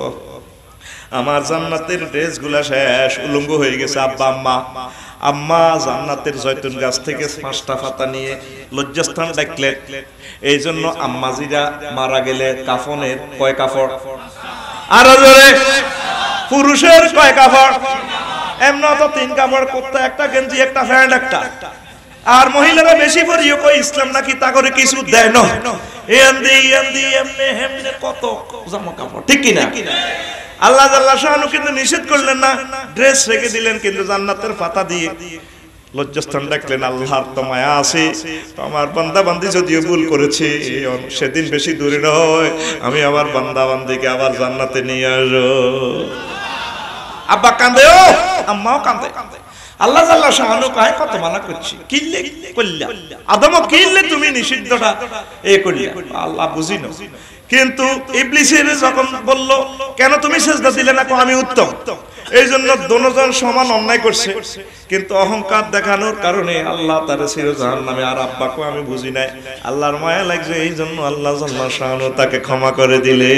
আমার জান্নাতের ড্রেস গুলা শেষ, উলঙ্গ হয়ে গেছে। আব্বা আম্মা, আম্মা জান্নাতের জয়তুন গাছ থেকে 5টা পাতা নিয়ে লজ্জাস্থান ডাকলেন। এই জন্য আম্মাজিরা মারা গেলে কাফনের কয় কাপড়? আরো জোরে, পুরুষের কয় কাপড়? এমন তো 3 কাপড়, করতে একটা গেঞ্জি, একটা প্যান্ট, একটা। আর মহিলারা বেশি পরিও কই ইসলাম নাকি তা করে কিছু দেয় না, এমনি এমনি এমনি কত জামা কাপড়, ঠিক কি না? আল্লাহ জাল্লা শানু কিন্তু নিষেধ করলেন না, ড্রেস রেখে দিলেন, কিন্তু জান্নাতের পাতা দিয়ে লজ্জাস্থান ডাকলেন। আল্লাহর তো মায়া আছে, আমার বান্দা বান্দি যদিও ভুল করেছে, সেদিন বেশি দূরে নয়, আমি আমার বান্দা বান্দিকে আবার জান্নাতে নিয়ে আসবো। আব্বা কান্দে, ও আম্মাও কান্দে। আল্লাহ জাল্লা শানু কয়, কত মানা করছি, কিল্লে কইলা আদম, কিল্লে তুমি নিষিদ্ধটা এ করিয়া, আল্লাহ বুঝি না। কিন্তু ইবলিসের যখন বলল, কেন তুমি সিজদা দিলে না, আমি উত্তম। এই জন্য দুজন সমান অন্যায় করছে, কিন্তু অহংকার দেখানোর কারণে আল্লাহ তারে ছিল জাহান্নামে। আর আব্বাকে আমি বুঝি নাই, আল্লাহর মায়া লাগছে, এই জন্য আল্লাহ জাল্লা শানু তাকে ক্ষমা করে দিলে।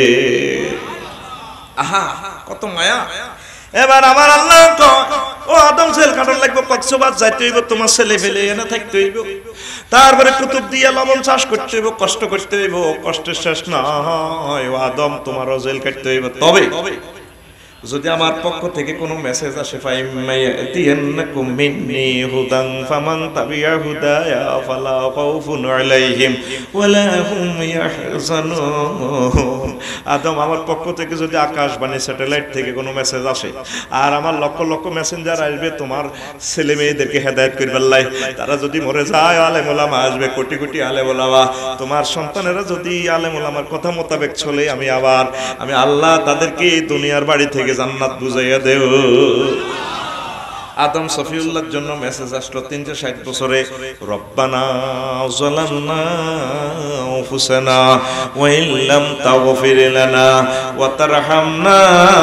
আহা কত মায়া। এবার আমার আল্লাহ কয়, ও আদম জেল কাটন লাগবে, কক্সবাজার যাইতে হইব, তোমার ছেলে ফেলে এনে থাকতে হইব, তারপরে কুতুব দিয়া লবণ চাষ করতে হইব, কষ্ট করতে হইব, কষ্টের শেষ না হয়। ও আদম তোমারও জেল কাটতে হইব, তবে যদি আমার পক্ষ থেকে কোনো মেসেজ আসে, ফাইমায়াতিয়ান্নাকুম মিন্নি হুদান ফামান তাবিয়া হুদায়া ফালা খাউফুন আলাইহিম ওয়ালা হুম ইয়াহজানুন। আদম আমার পক্ষ থেকে যদি আকাশবাণী স্যাটেলাইট থেকে কোনো মেসেজ আসে, আর আমার লক্ষ লক্ষ মেসেঞ্জার আসবে তোমার ছেলে মেয়েদেরকে হেদায়েত করবার লাই, তারা যদি মরে যায় আলেম ওলামা আসবে, কোটি কোটি আলেম ওলামা, তোমার সন্তানেরা যদি আলেম ওলামার কথা মোতাবেক চলে, আমি আল্লাহ তাদেরকে দুনিয়ার বাড়ি থেকে জান্নাত বুঝাইয়া দেও। আদম সফিউল্লাহর জন্য মেসেজ আসলো 360 বছরে, রব্বানা যালামনা আনফুসানা ওয়া ইল্লাম তাগফির লানা ওয়া তারহামনা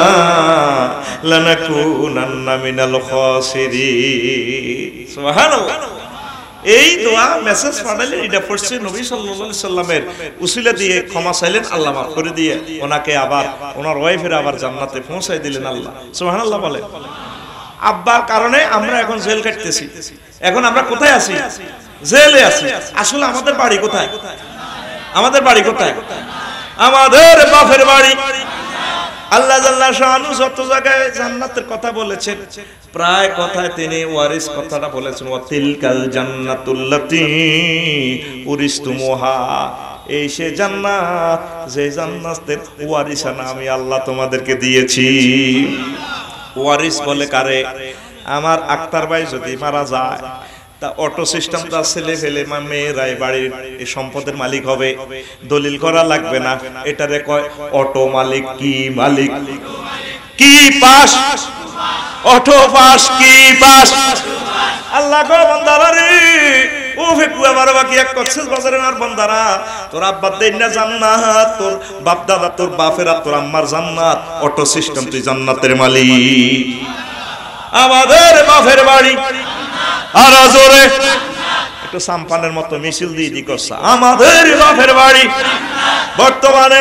লানাকুনান্না মিনাল খাসিরিন। সুবহানাল্লাহ। এই দোয়া মেসেজ পাঠালেন, এটা পড়ছে নবী সাল্লাল্লাহু আলাইহি সাল্লামের উসিলা দিয়ে ক্ষমা চাইলেন, আল্লাহ মাফ করে দিয়ে ওনাকে আবার ওনার ওয়াইফের আবার জান্নাতে পৌঁছায় দিলেন আল্লাহ। সুবহানাল্লাহ বলে। আব্বার কারণে আমরা এখন জেল কাটতেছি। এখন আমরা কোথায় আছি? জেলে আছি। আসলে আমাদের বাড়ি কোথায়? আমাদের বাড়ি কোথায়? আমাদের বাপের বাড়ি। আল্লাহ জাল্লা শানু যত জায়গায় জান্নাতের কথা বলেছেন, প্রায় কথায় তিনি ওয়ারিস কথাটা বলেছেন, ওয়া তিলকাল জান্নাতুল্লাতী উরিসতুমুহা। এই সে জান্নাত যে জান্নাতের ওয়ারিসানা আমি আল্লাহ তোমাদেরকে দিয়েছি। ওয়ারিস বলে কারে? আমার আক্তার ভাই যদি মারা যায়, তা অটো সিস্টেম তার ছেলে ফেলে মেয়েরাই বাড়ির এই সম্পদের মালিক হবে, দলিল করা লাগবে না। এটারে কয় অটো মালিক। কি মালিক? কি পাস? Auto pass. কি পাস? আল্লাহ গো বান্দারা রে, ও ফেকুয়া বারো বাকি এক কক্সেস বাজারে আর বান্দারা, তোর আব্বার দেন না জান্নাত, তোর বাপ দাদা, তোর বাপেরা, তোর আম্মার জান্নাত। অটো সিস্টেম তুই জান্নাতের মালিক। আমাদের বাপের বাড়ি আর জোরে একটু সাম্পানের মতো মিছিল দিয়ে দি করছে, আমাদের বাপের বাড়ি। বর্তমানে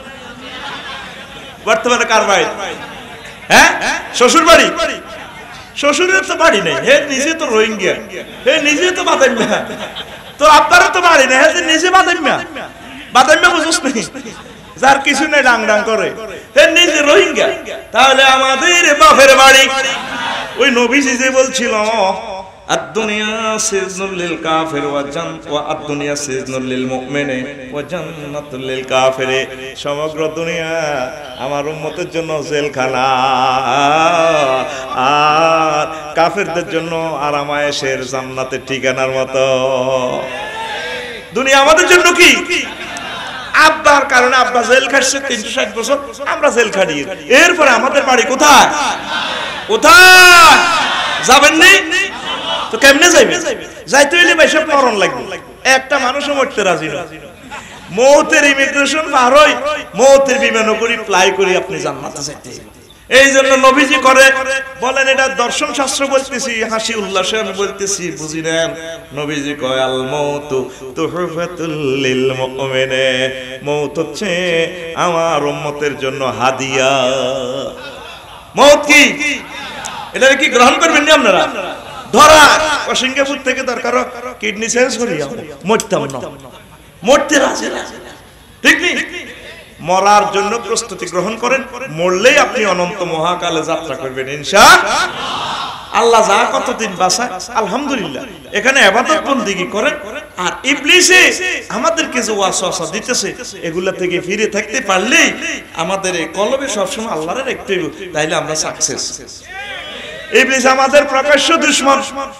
কার বাড়ি? হ্যাঁ, শ্বশুর বাড়ি। শ্বশুরের তো বাড়ি নেই, হে নিজে তো রোহিঙ্গা, হে নিজে তো বাদাম্যা, তো আপনারও তো বাড়ি নেই, হে নিজে বাদাম্যা। বাদাম্যা বুঝুস নি, যার কিছু নেই ডাং ডাং করে, হে নিজে রোহিঙ্গা। তাহলে আমাদের বাপের বাড়ি। ওই নবীজি যে বলছিল আদ-দুনিয়া সিজনুল লিল কাফির ওয়া আদ-দুনিয়া সিজনুল লিল মুমিনে ওয়া জান্নাতুল লিল কাফির, সমগ্র দুনিয়া আমার উম্মতের জন্য জেলখানা, আর কাফেরদের জন্য আরামায়েশের জান্নাতের ঠিকানার মতো। দুনিয়া আমাদের জন্য কি? আব্বার কারণে আব্বা জেল খাটছে 360 বছর, আমরা জেল খাটি। এরপরে আমাদের বাড়ি কোথায়? কোথায় যাবেন নি? তো কেমনে যাইবে? যাইতে হইলে ভাই সব মরণ লাগবে। একটা মানুষও মরতে রাজি না। মৌতের ইমিগ্রেশন পার হই, মৌতের বিমানও করি, ফ্লাই করি, আপনি জান্নাতে যাইতে। এই জন্য নবীজি করে বলেন, এটা দর্শন শাস্ত্র বলতেছি, হাসি উল্লাসে আমি বলতেছি, বুঝি নেন। নবীজি কয় আল মাউতু তুহফাতুল লিল মুমিনে, মৌত হচ্ছে আমার উম্মতের জন্য হাদিয়া। মৌত কি? এটা কি গ্রহণ করবেন না আপনারা? ধরা সিঙ্গাপুর থেকে দরকার কিডনি চেঞ্জ করিয়া মরতাম না, মরতে রাজি না, ঠিক নেই? মরার জন্য প্রস্তুতি গ্রহণ করেন, মরলেই আপনি অনন্ত মহাকালে যাত্রা করবেন ইনশাআল্লাহ। আল্লাহ যা কতদিন বাঁচায় আলহামদুলিল্লাহ। এখানে ইবাদত বন্দেগী করেন, আর ইবলিসে আমাদেরকে যে ওয়াসওয়াসা দিতেছে এগুলা থেকে ফিরে থাকতে পারলেই আমাদের এই কলবে সবসময় আল্লাহর রাখতে হবে, তাইলে আমরা সাকসেস। ইবলিস আমাদের প্রকাশ্য দুশমন।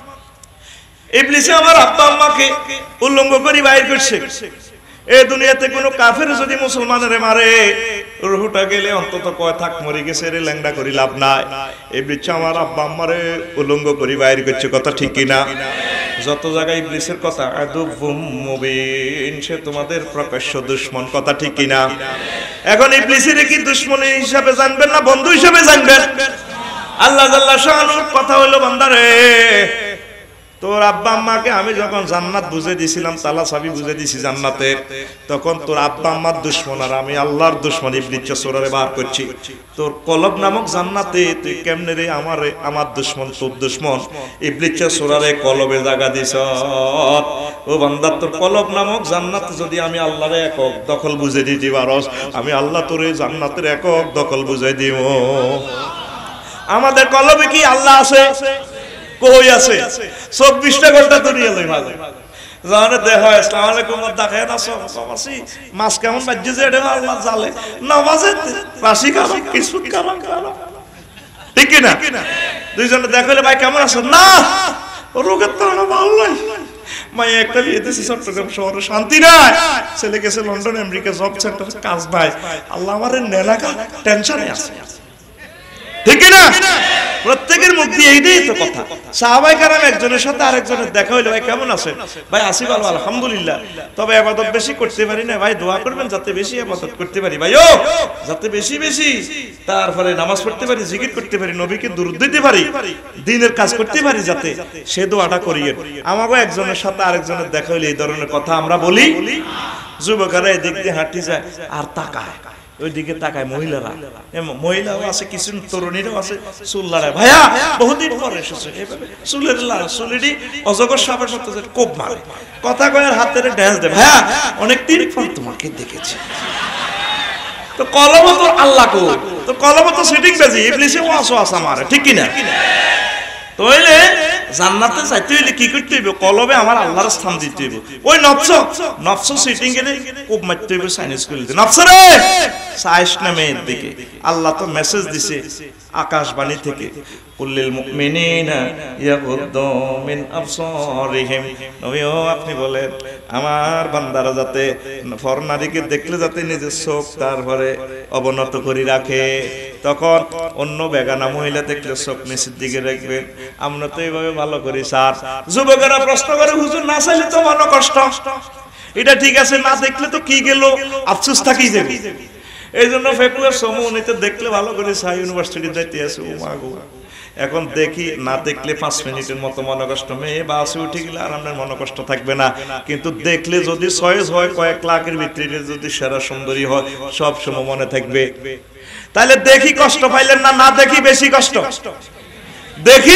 ইবলিসে আমার আব্বা আম্মাকে উল্লঙ্ঘ করে বাইর করছে। এই দুনিয়াতে কোনো কাফের যদি মুসলমানের মারে, রুহটা গেলে অন্তত কয় থাক মরে গেছে রে, ল্যাংড়া করি লাভ নাই। ইবলিস আমার আব্বা আম্মারে উল্লঙ্ঘ করে বাইর করছে, কথা ঠিক কি না? যত জায়গায় ইবলিসের কথা আদুবুম মুবিন, সে তোমাদের প্রকাশ্য দুশমন, কথা ঠিক কি না? এখন ইবলিসের কি দুশমন হিসাবে জানবেন না বন্ধু হিসাবে জানবেন? আল্লাহ জাল্লা শানুর কথা হলো, বান্দারে তোর আব্বা আম্মাকে আমি যখন জান্নাত বুঝে দিছিলাম, তালা চাবি বুঝে দিছি জান্নাতের, তখন তোর আব্বা আম্মার দুশমন আর আমি আল্লাহর দুশমন ইবলিস সোরারে বার করছি। তোর কলব নামক জান্নাতে তুই কেমনে রে আমার দুশমন, তোর দুশমন ইবলিস সোরারে কলবে জায়গা দিছ। ও বান্দা, তোর কলব নামক জান্নাত যদি আমি আল্লাহর একক দখল বুঝে দিতে পারস, আমি আল্লাহ তোর জান্নাতের একক দখল বুঝে দিব। আমাদের কলবে কি আল্লাহ আছে? কই আছে? 24টা ঘন্টা দুনিয়া লই ভালো জানে দেহ। আসসালামু আলাইকুম, দেখেন আসি মাছ কেমন বাজছে যে এটা আল্লাহ জালে নামাজে রাশি কারণ কিছু কারণ ঠিক কি না? দুইজনে দেখলে ভাই কেমন আছেন না, রোগের তো ভালো নাই, মাই একটা বিয়ে দিয়েছি চট্টগ্রাম শহরে, শান্তি নাই, ছেলে গেছে লন্ডন আমেরিকা জব সেন্টারে কাজ ভাই, আল্লাহ আমার নেলাকা টেনশনে আছে, ঠিক না? প্রত্যেকের মুখ দিয়ে এইটাই তো কথা। সাহাবায়ে কেরাম একজনের সাথে আরেকজনের দেখা হইলো, ভাই কেমন আছেন? ভাই আছি ভালো আলহামদুলিল্লাহ, তবে ইবাদত বেশি করতে পারি না, ভাই দোয়া করবেন যাতে বেশি ইবাদত করতে পারি, ভাই ও যাতে বেশি বেশি তারপরে নামাজ পড়তে পারি, জিকির করতে পারি, নবীকে দুরূদ দিতে পারি, দ্বীনের কাজ করতে পারি, যাতে সে দোয়াটা করিয়েন। আমাগো একজনের সাথে আরেকজনের দেখা হইলে এই ধরনের কথা আমরা বলি। যুবকেরা এদিক দিয়ে হাঁটি যায় আর তাকায়, ওইদিকে তাকায় মহিলারা, মহিলাও আছে, কিছু তরুণীরাও আছে, চুল লাড়ায়, ভাইয়া বহুদিন পর এসেছে, চুলের লাড়া চুলেরই অজগর সাপের মতো কোপ মারে, কথা কয়ার হাতের ড্যান্স দেয়, ভাইয়া অনেকদিন পর তোমাকে দেখেছি। তো কলম তো আল্লাহ কো, তো কলম তো সিটিং বাজি, ইবলিসে ওয়াসওয়াসা মারে, ঠিক কি না? তাইলে জান্নাতে যাইতে হইলে কি করতে হইব কলবে আমার আল্লাহর স্থান দিতে হইব ওই নফস সিটিং এ খুব মারতে হইব সাইনিস করে দিতে নফস রে সাইস নামের দিকে আল্লাহ তো মেসেজ দিছে আকাশবাণী থেকে কুল্লিল মুমিনিনা ইয়াগুদ্দু মিন আবসারিহিম নবীও আপনি বলেন আমার বান্দারা যাতে ফরনারীকে দেখলে যাতে নিজের চোখ তারপরে অবনত করে রাখে তখন অন্য বেগানা মহিলা দেখলে চোখ নিচের দিকে রাখবেন আমরা তো এইভাবে ভালো করি স্যার যুবকেরা প্রশ্ন করে হুজুর না চাইলে তো মনে কষ্ট এটা ঠিক আছে না দেখলে তো কি গেল আফসোস থাকি যাবে এই জন্য ফেকুয়ার সমুনিতে দেখলে ভালো করে সাই ইউনিভার্সিটি যাইতে আছে ও মা গো এখন দেখি না দেখলে 5 মিনিটের মতো মনে কষ্ট মেয়ে বাসে উঠে গেলে আর আপনার মনে কষ্ট থাকবে না কিন্তু দেখলে যদি চয়েস হয় কয়েক লাখের ভিতরে যদি সেরা সুন্দরী হয় সব সময় মনে থাকবে তাহলে দেখি কষ্ট পাইলেন না না দেখি বেশি কষ্ট দেখি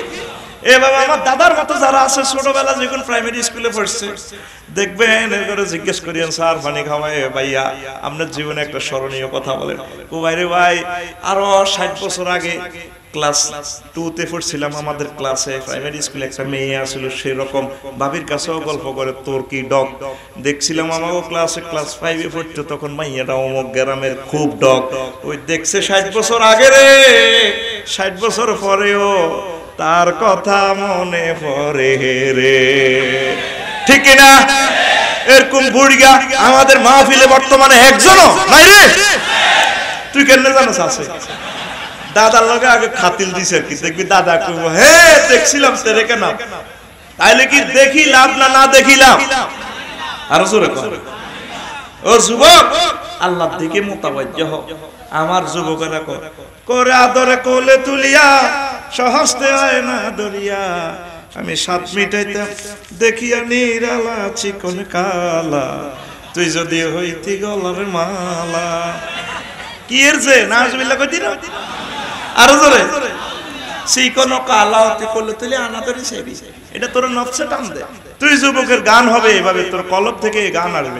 এ বাবা আমার দাদার মতো যারা আছে ছোটবেলা যখন প্রাইমারি স্কুলে পড়ছে দেখবেন এরপরে জিজ্ঞেস করিয়েন স্যার পানি খাওয়ায় ভাইয়া আপনার জীবনে একটা স্মরণীয় কথা বলেন ও ভাইরে ভাই আরো 60 বছর আগে ক্লাস 2 তে পড়ছিলাম আমাদের ক্লাসে প্রাইমারি স্কুলে একটা মেয়ে আসলে সেরকম বাবির কাছেও গল্প করে তোর কি ডগ দেখছিলাম আমারও ক্লাসে ক্লাস 5 এ পড়তো তখন মাইয়াটা অমুক গ্রামের খুব ডগ ওই দেখছে 60 বছর আগে রে 60 বছর পরেও তার কথা মনে পড়ে রে ঠিক না এরকম বুড়িগা আমাদের মাহফিলে বর্তমানে একজনও নাই রে তুই কেন জানাস আছে দাদার লগে আগে খাতিল দিছে কি দেখবি দাদা কইব হ্যাঁ দেখছিলাম তেরে কেন তাইলে কি দেখি লাভ না না দেখি লাভ আর জোরে কর ও যুবক আল্লাহর দিকে মুতাওয়াজ্জ হও আমার যুবকেরা করে আদরে কোলে তুলিয়া সহস্তে হয় না দরিয়া আমি 7 মিটাইতাম দেখিয়া নিরালা চিকন কালা তুই যদি হইতি গলার মালা কি এর যে নাজবিল্লাহ কইতি না আর জোরে চিকন কালা হতে কোলে তুলি আনা দরি সেবি এটা তোর নফসে টান দে তুই যুবকের গান হবে এভাবে তোর কলব থেকে গান আসবে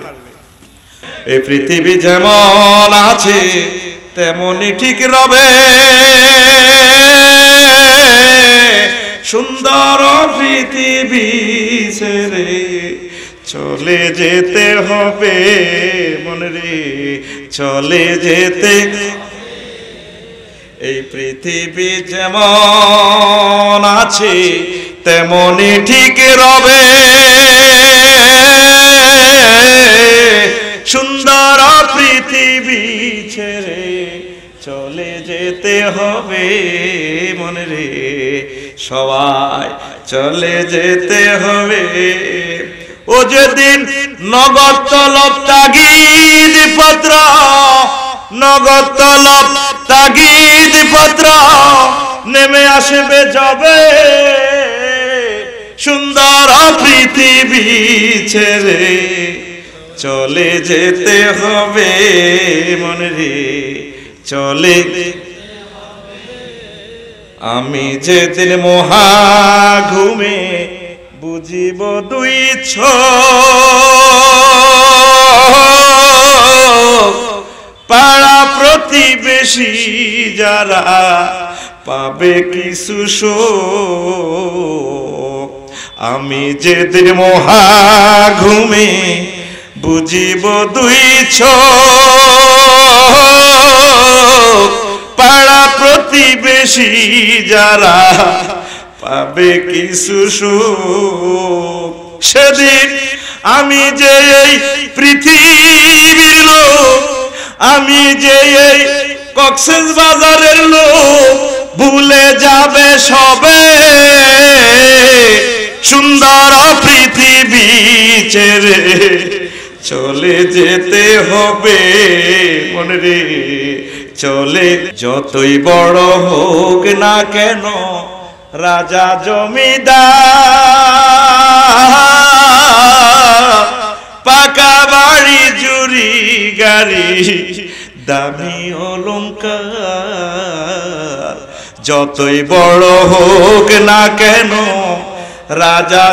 এই পৃথিবী যেমন আছে তেমনই ঠিক রবে সুন্দর পৃথিবী ছেড়ে চলে যেতে হবে মনে রে চলে যেতে এই পৃথিবী যেমন আছে তেমনই ঠিক রবে সুন্দর পৃথিবী ছেড়ে চলে যেতে হবে মনে রে সবাই চলে যেতে হবে ও যেদিন নগদ তলব তাগিদ পত্র নগদ তলব তাগিদ পত্র নেমে আসবে যাবে সুন্দর পৃথিবী ছেড়ে চলে যেতে হবে মনে রে চলে আমি যেদিন মহা ঘুমে বুঝিব দুই পাড়া প্রতিবেশী যারা পাবে কিছু শোক আমি যেদিন মহা ঘুমে বুঝিব দুই পাড়া প্রতিবেশী যারা পাবে কিছু সুখ সেদিন আমি যে এই পৃথিবীর লোক আমি যে এই কক্সবাজারের লোক ভুলে যাবে সবে সুন্দর পৃথিবী ছেড়ে চলে যেতে হবে মনে রে চলে যতই বড় হোক না কেন রাজা জমিদার পাকা বাড়ি জুড়ি গাড়ি দামি অলংকার যতই বড় হোক না কেন রাজা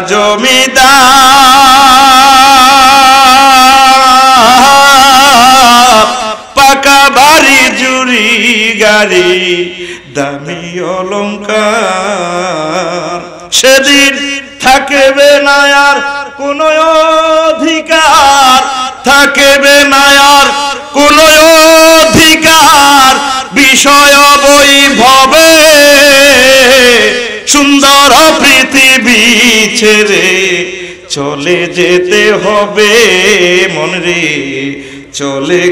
জমিদার পাকা বাড়ি জুড়ি গাড়ি দামি অলংকার সেদিন থাকবে না আর কোনো অধিকার, থাকবে না আর কোনো অধিকার বিষয় বৈভবে, সুন্দর পৃথিবী ছেড়ে চলে যেতে হবে মন রে, চলে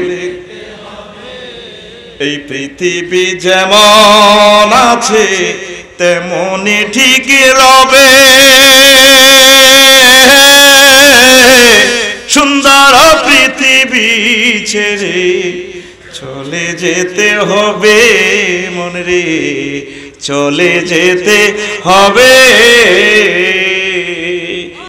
এই পৃথিবী যেমন আছে তেমনি ঠিক রবে, সুন্দর পৃথিবী ছেড়ে চলে যেতে হবে মন রে, চলে যেতে হবে।